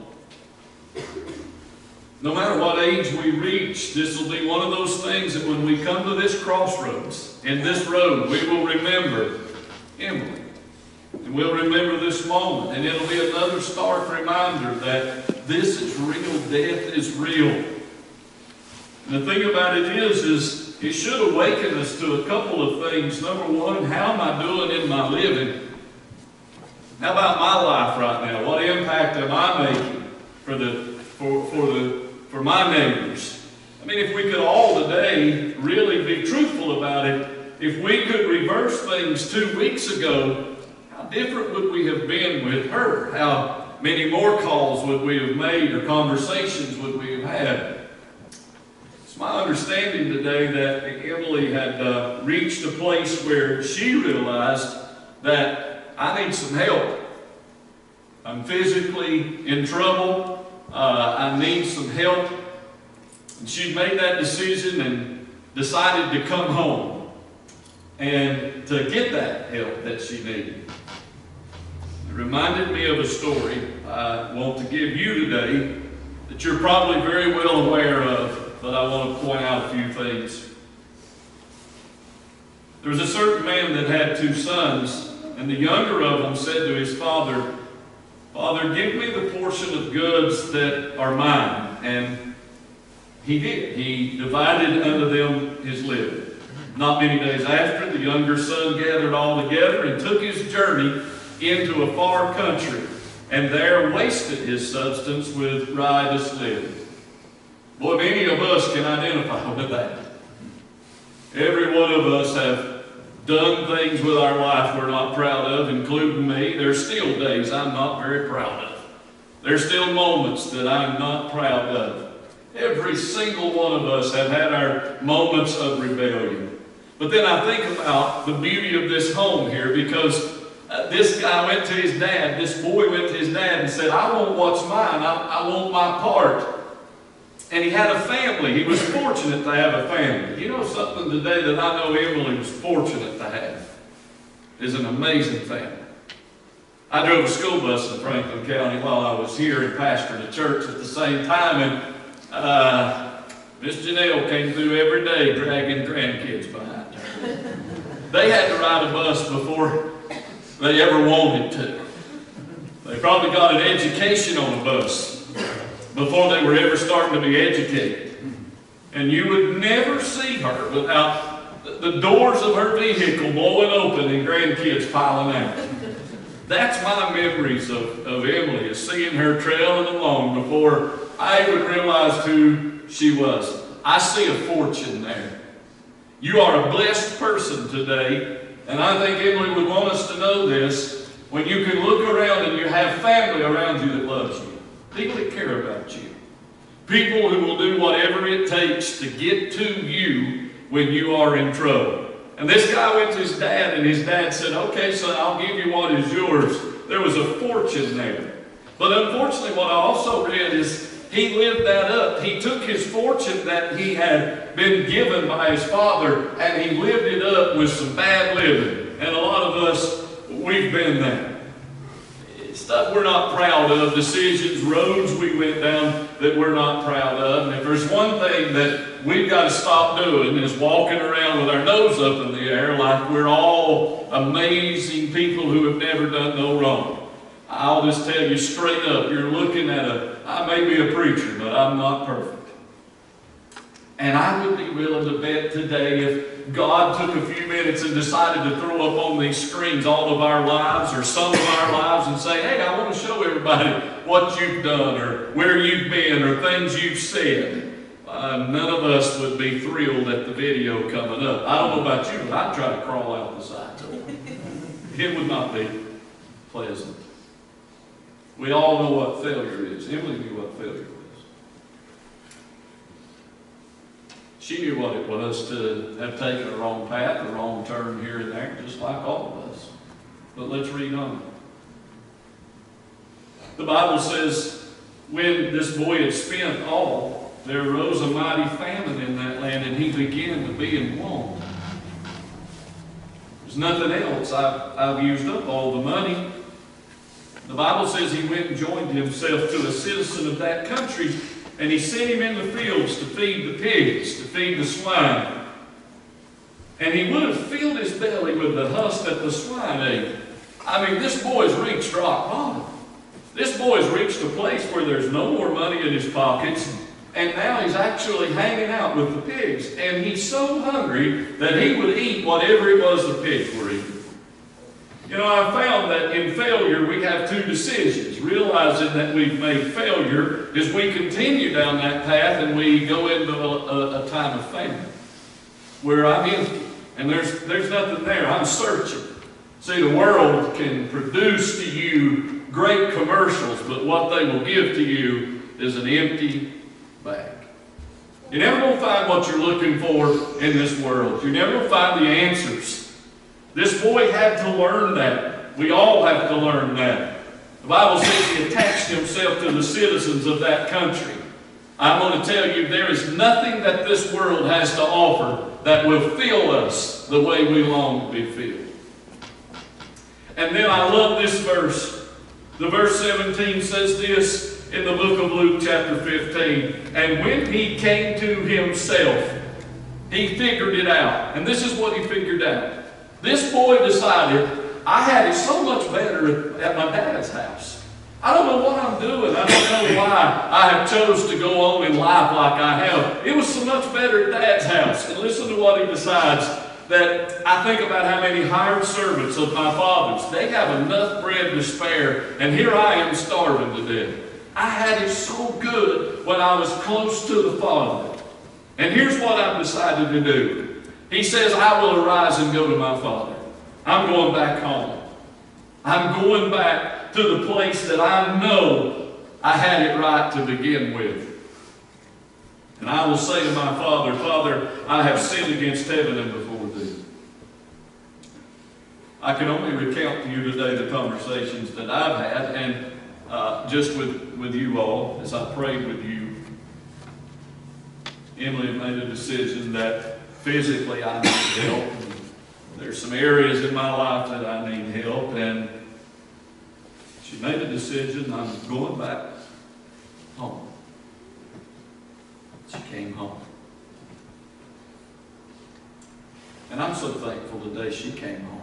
No matter what age we reach, this will be one of those things that when we come to this crossroads, in this road, we will remember Emily. And we'll remember this moment. And it'll be another stark reminder that this is real, death is real. And the thing about it is, is it should awaken us to a couple of things. Number one, how am I doing in my living? How about my life right now? What impact am I making for the for for the for my neighbors? I mean, if we could all today really be truthful about it, if we could reverse things two weeks ago, how different would we have been with her? How many more calls would we have made or conversations would we have had? It's my understanding today that Emily had uh, reached a place where she realized that I need some help. I'm physically in trouble. Uh, I need some help. And she made that decision and decided to come home and to get that help that she needed. It reminded me of a story I want to give you today that you're probably very well aware of, but I want to point out a few things. There was a certain man that had two sons, and the younger of them said to his father, Father, give me the portion of goods that are mine. And he did. He divided unto them his living. Not many days after, the younger son gathered all together and took his journey into a far country, and there wasted his substance with riotous living. Boy, many of us can identify with that. Every one of us have done things with our life we're not proud of, including me. There's still days I'm not very proud of. There's still moments that I'm not proud of. Every single one of us have had our moments of rebellion. But then I think about the beauty of this home here, because uh, this guy went to his dad, this boy went to his dad and said, I want what's mine, I, I want my part. And he had a family. He was fortunate to have a family. You know something today that I know Emily was fortunate to have is an amazing family. I drove a school bus in Franklin County while I was here and pastored a church at the same time, and uh, Miss Janelle came through every day dragging grandkids behind her. They had to ride a bus before they ever wanted to. They probably got an education on a bus before they were ever starting to be educated. And you would never see her without the doors of her vehicle blowing open and grandkids piling out. That's my memories of, of Emily, is seeing her trailing along before I even realized who she was. I see a fortune there. You are a blessed person today, and I think Emily would want us to know this, when you can look around and you have family around you that loves you. People that care about you. People who will do whatever it takes to get to you when you are in trouble. And this guy went to his dad, and his dad said, okay, son, I'll give you what is yours. There was a fortune there. But unfortunately, what I also read is he lived that up. He took his fortune that he had been given by his father, and he lived it up with some bad living. And a lot of us, we've been there. Stuff we're not proud of, decisions, roads we went down that we're not proud of. And if there's one thing that we've got to stop doing is walking around with our nose up in the air like we're all amazing people who have never done no wrong. I'll just tell you straight up, you're looking at a, I may be a preacher, but I'm not perfect. And I would be willing to bet today if God took a few minutes and decided to throw up on these screens all of our lives or some of our lives and say, hey, I want to show everybody what you've done or where you've been or things you've said. Uh, none of us would be thrilled at the video coming up. I don't know about you, but I'd try to crawl out the side door. It would not be pleasant. We all know what failure is. Emily knew what failure was. She knew what it was to have taken a wrong path, a wrong turn here and there, just like all of us. But let's read on. The Bible says, when this boy had spent all, there arose a mighty famine in that land, and he began to be in want. There's nothing else. I've, I've used up all the money. The Bible says he went and joined himself to a citizen of that country, and he sent him in the fields to feed the pigs, to feed the swine. And he would have filled his belly with the husk that the swine ate. I mean, this boy's reached rock bottom. This boy's reached a place where there's no more money in his pockets, and now he's actually hanging out with the pigs. And he's so hungry that he would eat whatever it was the pigs were eating. You know, I found that in failure we have two decisions. Realizing that we've made failure is we continue down that path and we go into a, a, a time of famine where I'm empty and there's, there's nothing there. I'm searching. See, the world can produce to you great commercials, but what they will give to you is an empty bag. You're never going to find what you're looking for in this world. You're never going to find the answers. This boy had to learn that. We all have to learn that. The Bible says he attached himself to the citizens of that country. I'm going to tell you, there is nothing that this world has to offer that will fill us the way we long to be filled. And then I love this verse. The verse seventeen says this in the book of Luke chapter fifteen. And when he came to himself, He figured it out. And this is what he figured out. This boy decided, I had it so much better at my dad's house. I don't know what I'm doing. I don't know why I have chose to go on in life like I have. It was so much better at Dad's house. And listen to what he decides. That I think about how many hired servants of my father's, they have enough bread to spare, and here I am starving to death. I had it so good when I was close to the Father. And here's what I've decided to do. He says, I will arise and go to my Father. I'm going back home. I'm going back to the place that I know I had it right to begin with. And I will say to my Father, Father, I have sinned against heaven and before thee. I can only recount to you today the conversations that I've had, and uh, just with, with you all, as I prayed with you, Emily made a decision that physically I need help. There's some areas in my life that I need help, and she made a decision, I'm going back home. She came home. And I'm so thankful today she came home.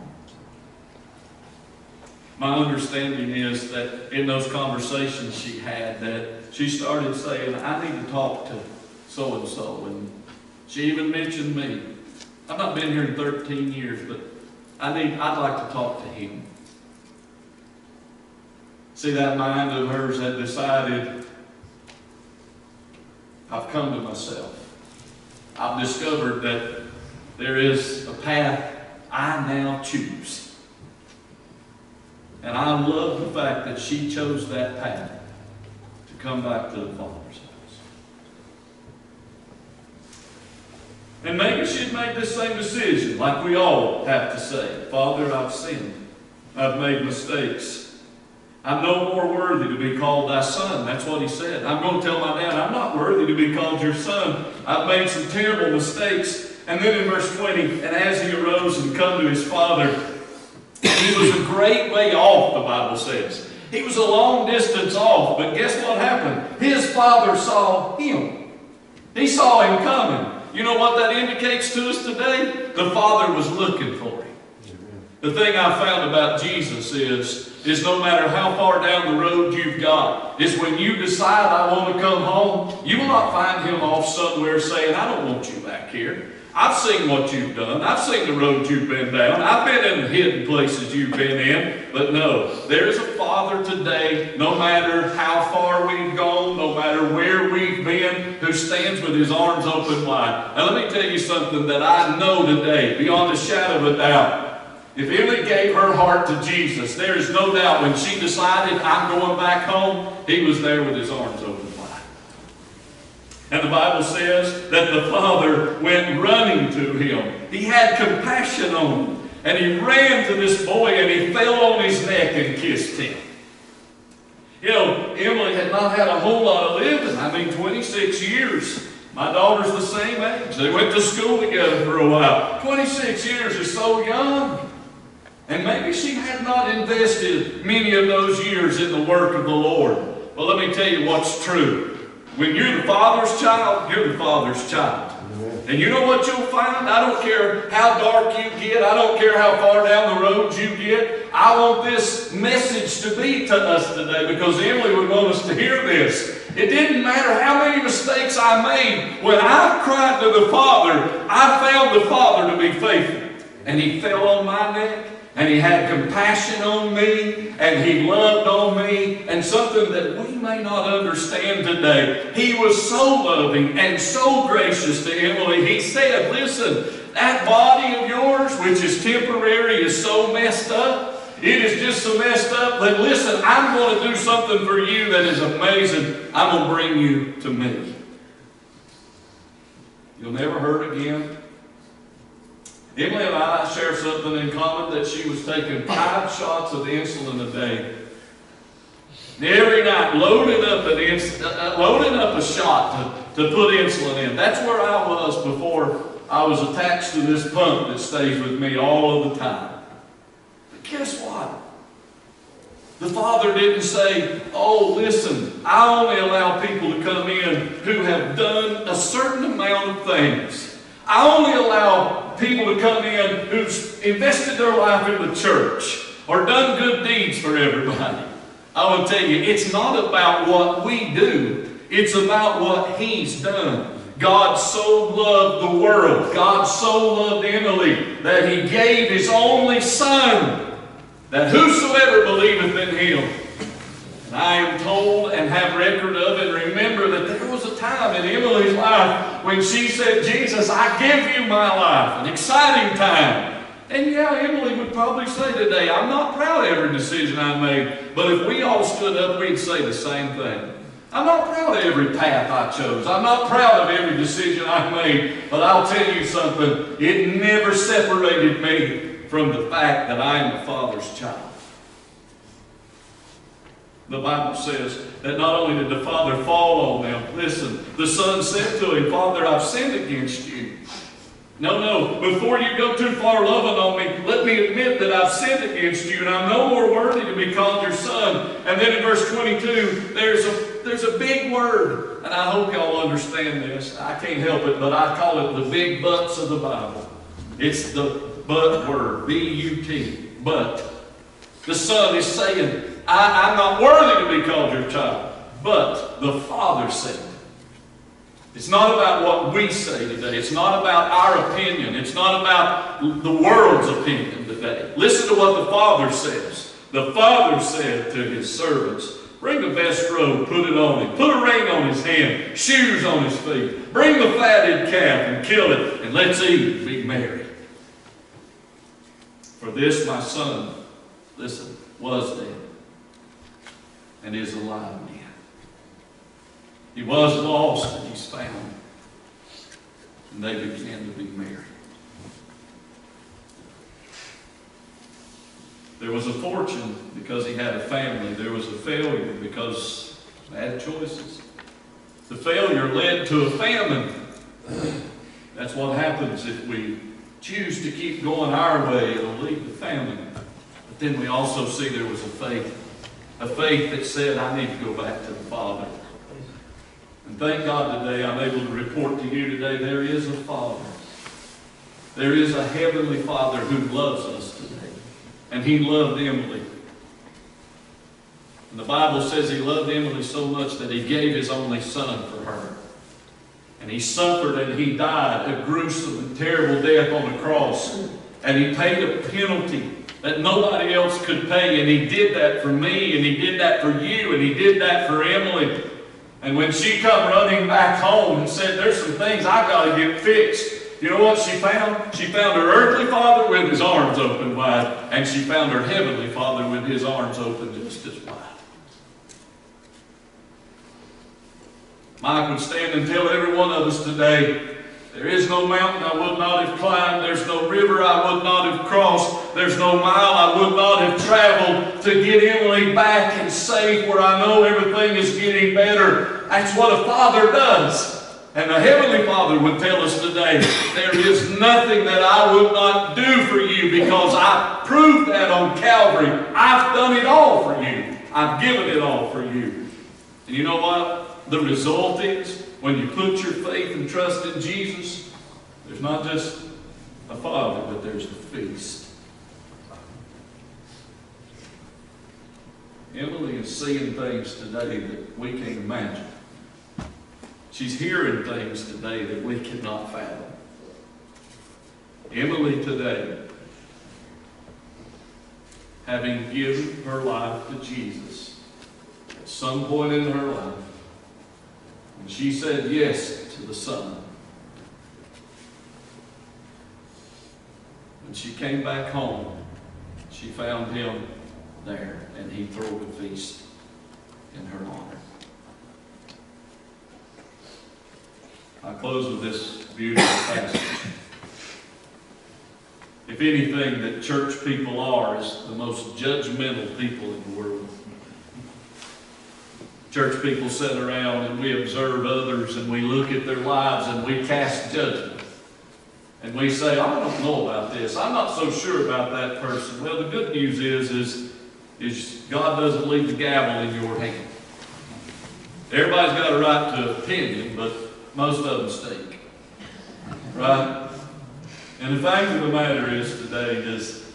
My understanding is that in those conversations she had, that she started saying, I need to talk to so-and-so. And she even mentioned me. I've not been here in thirteen years, but I need, I'd like to talk to him. See, that mind of hers had decided, I've come to myself. I've discovered that there is a path I now choose. And I love the fact that she chose that path to come back to the Father's house. And maybe she'd made this same decision, like we all have to say, Father, I've sinned. I've made mistakes. I'm no more worthy to be called thy son. That's what he said. I'm going to tell my dad, I'm not worthy to be called your son. I've made some terrible mistakes. And then in verse twenty, and as he arose and come to his father, he was a great way off, the Bible says. He was a long distance off, but guess what happened? His father saw him. He saw him coming. You know what that indicates to us today? The Father was looking for him. The thing I found about Jesus is, is no matter how far down the road you've got, is when you decide I want to come home, you will not find him off somewhere saying, I don't want you back here. I've seen what you've done. I've seen the road you've been down. I've been in the hidden places you've been in. But no, there's a Father today, no matter how far we've gone, no matter where we've been, who stands with his arms open wide. Now let me tell you something that I know today, beyond a shadow of a doubt. If Emily gave her heart to Jesus, there is no doubt when she decided, I'm going back home, he was there with his arms open wide. And the Bible says that the Father went running to him. He had compassion on him. And he ran to this boy and he fell on his neck and kissed him. You know, Emily had not had a whole lot of living. I mean, twenty-six years. My daughter's the same age. They went to school together for a while. twenty-six years is so young. And maybe she had not invested many of those years in the work of the Lord. But let me tell you what's true. When you're the Father's child, you're the Father's child. And you know what you'll find? I don't care how dark you get. I don't care how far down the road you get. I want this message to be to us today because Emily would want us to hear this. It didn't matter how many mistakes I made. When I cried to the Father, I found the Father to be faithful. And he fell on my neck. And he had compassion on me, and he loved on me, and something that we may not understand today. He was so loving and so gracious to Emily. He said, listen, that body of yours, which is temporary, is so messed up. It is just so messed up that, listen, I'm going to do something for you that is amazing. I'm going to bring you to me. You'll never hurt again. Emily and I share something in common, that she was taking five shots of insulin a day. Every night, loading up, an ins uh, loading up a shot to, to put insulin in. That's where I was before I was attached to this pump that stays with me all of the time. But guess what? The Father didn't say, oh, listen, I only allow people to come in who have done a certain amount of things. I only allow people to come in who've invested their life in the church or done good deeds for everybody. I want to tell you, it's not about what we do. It's about what He's done. God so loved the world. God so loved Emily that He gave His only Son, that whosoever believeth in Him. And I am told and have record of and remember that there was a time in Emily's life when she said, Jesus, I give you my life. An exciting time. And yeah, Emily would probably say today, I'm not proud of every decision I made. But if we all stood up, we'd say the same thing. I'm not proud of every path I chose. I'm not proud of every decision I made. But I'll tell you something, it never separated me from the fact that I am the Father's child. The Bible says that not only did the Father fall on them, listen, the Son said to Him, Father, I've sinned against you. No, no, before you go too far loving on me, let me admit that I've sinned against you and I'm no more worthy to be called your son. And then in verse twenty-two, there's a, there's a big word, and I hope y'all understand this. I can't help it, but I call it the big buts of the Bible. It's the but word, B U T, but. The Son is saying, I, I'm not worthy to be called your child, but the Father said. It's not about what we say today. It's not about our opinion. It's not about the world's opinion today. Listen to what the Father says. The Father said to His servants, bring the best robe, put it on him. Put a ring on his hand, shoes on his feet. Bring the fatted calf and kill it, and let's eat and be merry. For this my son, listen, was dead and is alive again. He was lost and He's found. And they began to be married. There was a fortune because he had a family. There was a failure because bad choices. The failure led to a famine. That's what happens if we choose to keep going our way. It'll lead to famine. But then we also see there was a faith. A faith that said, I need to go back to the Father. And thank God today I'm able to report to you today there is a Father. There is a Heavenly Father who loves us today. And He loved Emily. And the Bible says He loved Emily so much that He gave His only Son for her. And He suffered and He died a gruesome and terrible death on the cross. And He paid a penalty that nobody else could pay. And He did that for me, and He did that for you, and He did that for Emily. And when she come running back home and said, there's some things I've got to get fixed, you know what she found? She found her earthly father with his arms open wide, and she found her heavenly Father with His arms open just as wide. Mike would stand and tell every one of us today, there is no mountain I would not have climbed. There's no river I would not have crossed. There's no mile I would not have traveled to get Emily back and safe where I know everything is getting better. That's what a father does. And the Heavenly Father would tell us today, there is nothing that I would not do for you because I proved that on Calvary. I've done it all for you. I've given it all for you. And you know what? The result is, when you put your faith and trust in Jesus, there's not just a Father, but there's a feast. Emily is seeing things today that we can't imagine. She's hearing things today that we cannot fathom. Emily today, having given her life to Jesus at some point in her life, and she said yes to the Son. When she came back home, she found Him there, and He threw a feast in her honor. I close with this beautiful passage. If anything that church people are is the most judgmental people in the world. Church people sit around and we observe others and we look at their lives and we cast judgment. And we say, I don't know about this. I'm not so sure about that person. Well, the good news is, is, is God doesn't leave the gavel in your hand. Everybody's got a right to opinion, but most of them stink. Right? And the fact of the matter is today is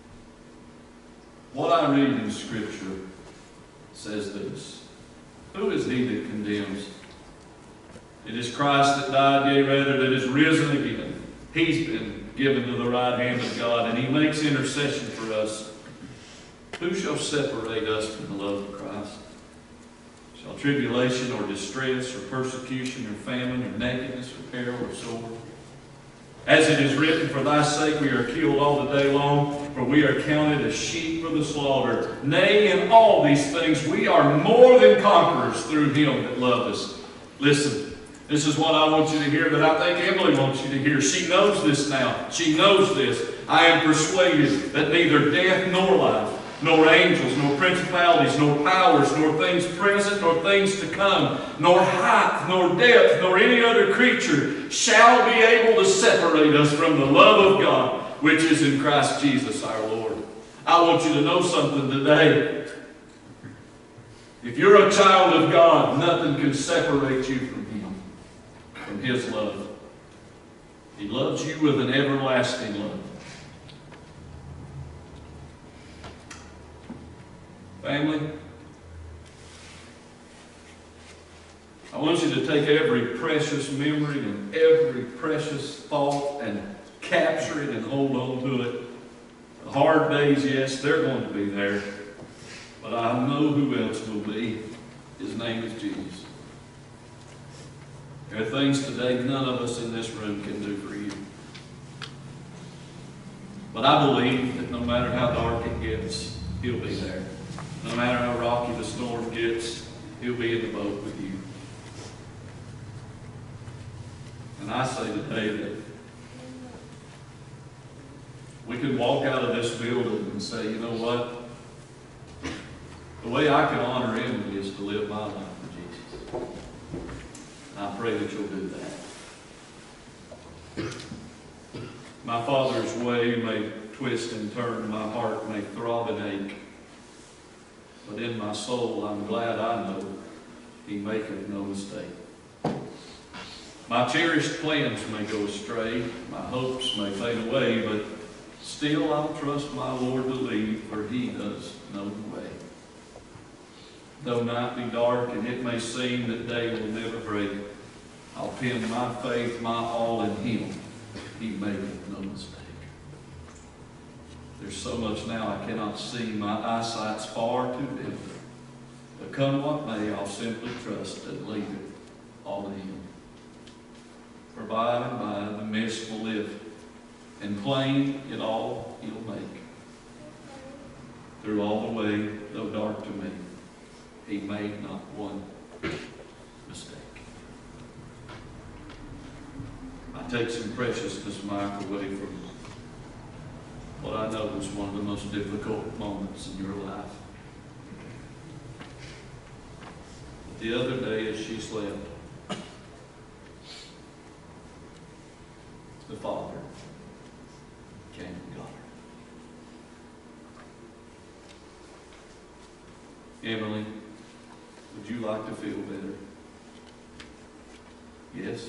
what I read in Scripture says this. Who is he that condemns? It is Christ that died, yea, rather, that is risen again. He's been given to the right hand of God, and he makes intercession for us. Who shall separate us from the love of Christ? Shall tribulation or distress or persecution or famine or nakedness or peril or sword? As it is written, for thy sake we are killed all the day long, for we are counted as sheep for the slaughter. Nay, in all these things we are more than conquerors through him that loved us. Listen, this is what I want you to hear that I think Emily wants you to hear. She knows this now. She knows this. I am persuaded that neither death nor life, nor angels, nor principalities, nor powers, nor things present, nor things to come, nor height, nor depth, nor any other creature shall be able to separate us from the love of God, which is in Christ Jesus our Lord. I want you to know something today. If you're a child of God, nothing can separate you from him, from his love. He loves you with an everlasting love. Family, I want you to take every precious memory and every precious thought and capture it and hold on to it. The hard days, yes, they're going to be there. But I know who else will be. His name is Jesus. There are things today none of us in this room can do for you. But I believe that no matter how dark it gets, he'll be there. No matter how rocky the storm gets, he'll be in the boat with you. And I say today that we could walk out of this building and say, you know what? The way I can honor him is to live my life for Jesus. And I pray that you'll do that. My Father's way may twist and turn, my heart may throb and ache. But in my soul, I'm glad I know he maketh no mistake. My cherished plans may go astray, my hopes may fade away, but still I'll trust my Lord to lead, for he does know the way. Though night be dark and it may seem that day will never break, I'll pin my faith, my all in him. He maketh no mistake. There's so much now I cannot see. My eyesight's far too dim. But come what may, I'll simply trust and leave it all to him. For by and by the mist will lift, and plain it all he'll make. Through all the way, though dark to me, he made not one mistake. I take some preciousness, Mike, away from what I know was one of the most difficult moments in your life. But the other day as she slept, the Father came and got her. Emily, would you like to feel better? Yes?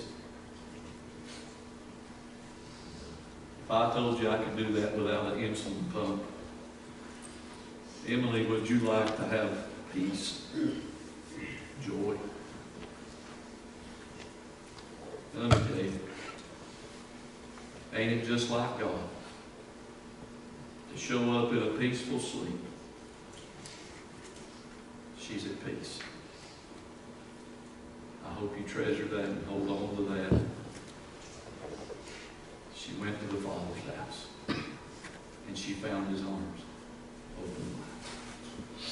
If I told you I could do that without an insulin pump, Emily, would you like to have peace, joy? Let me tell you, ain't it just like God to show up in a peaceful sleep? She's at peace. I hope you treasure that and hold on to that. She went to the Father's house, and she found his arms open wide.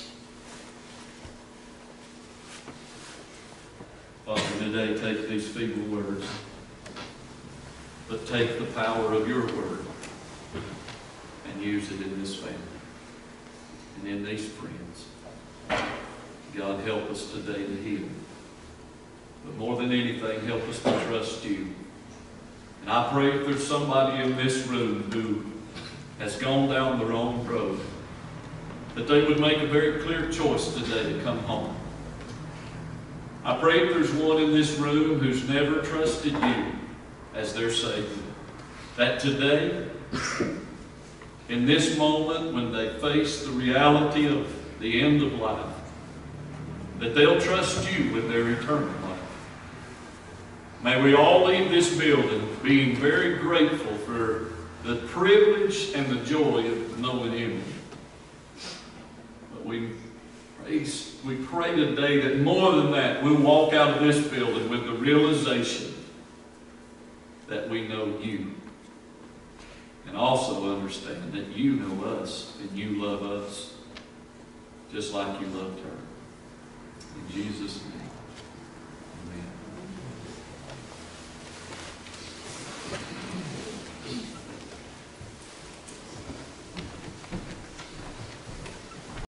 Father, today take these feeble words, but take the power of your word and use it in this family and in these friends. God, help us today to heal. But more than anything, help us to trust you. And I pray if there's somebody in this room who has gone down the wrong road, that they would make a very clear choice today to come home. I pray if there's one in this room who's never trusted you, as their Savior. That today, in this moment when they face the reality of the end of life, that they'll trust you with their eternal life. May we all leave this building being very grateful for the privilege and the joy of knowing Him. But we praise, we pray today that more than that, we'll walk out of this building with the realization that we know you. And also understand that you know us and you love us just like you loved her. In Jesus' name, amen.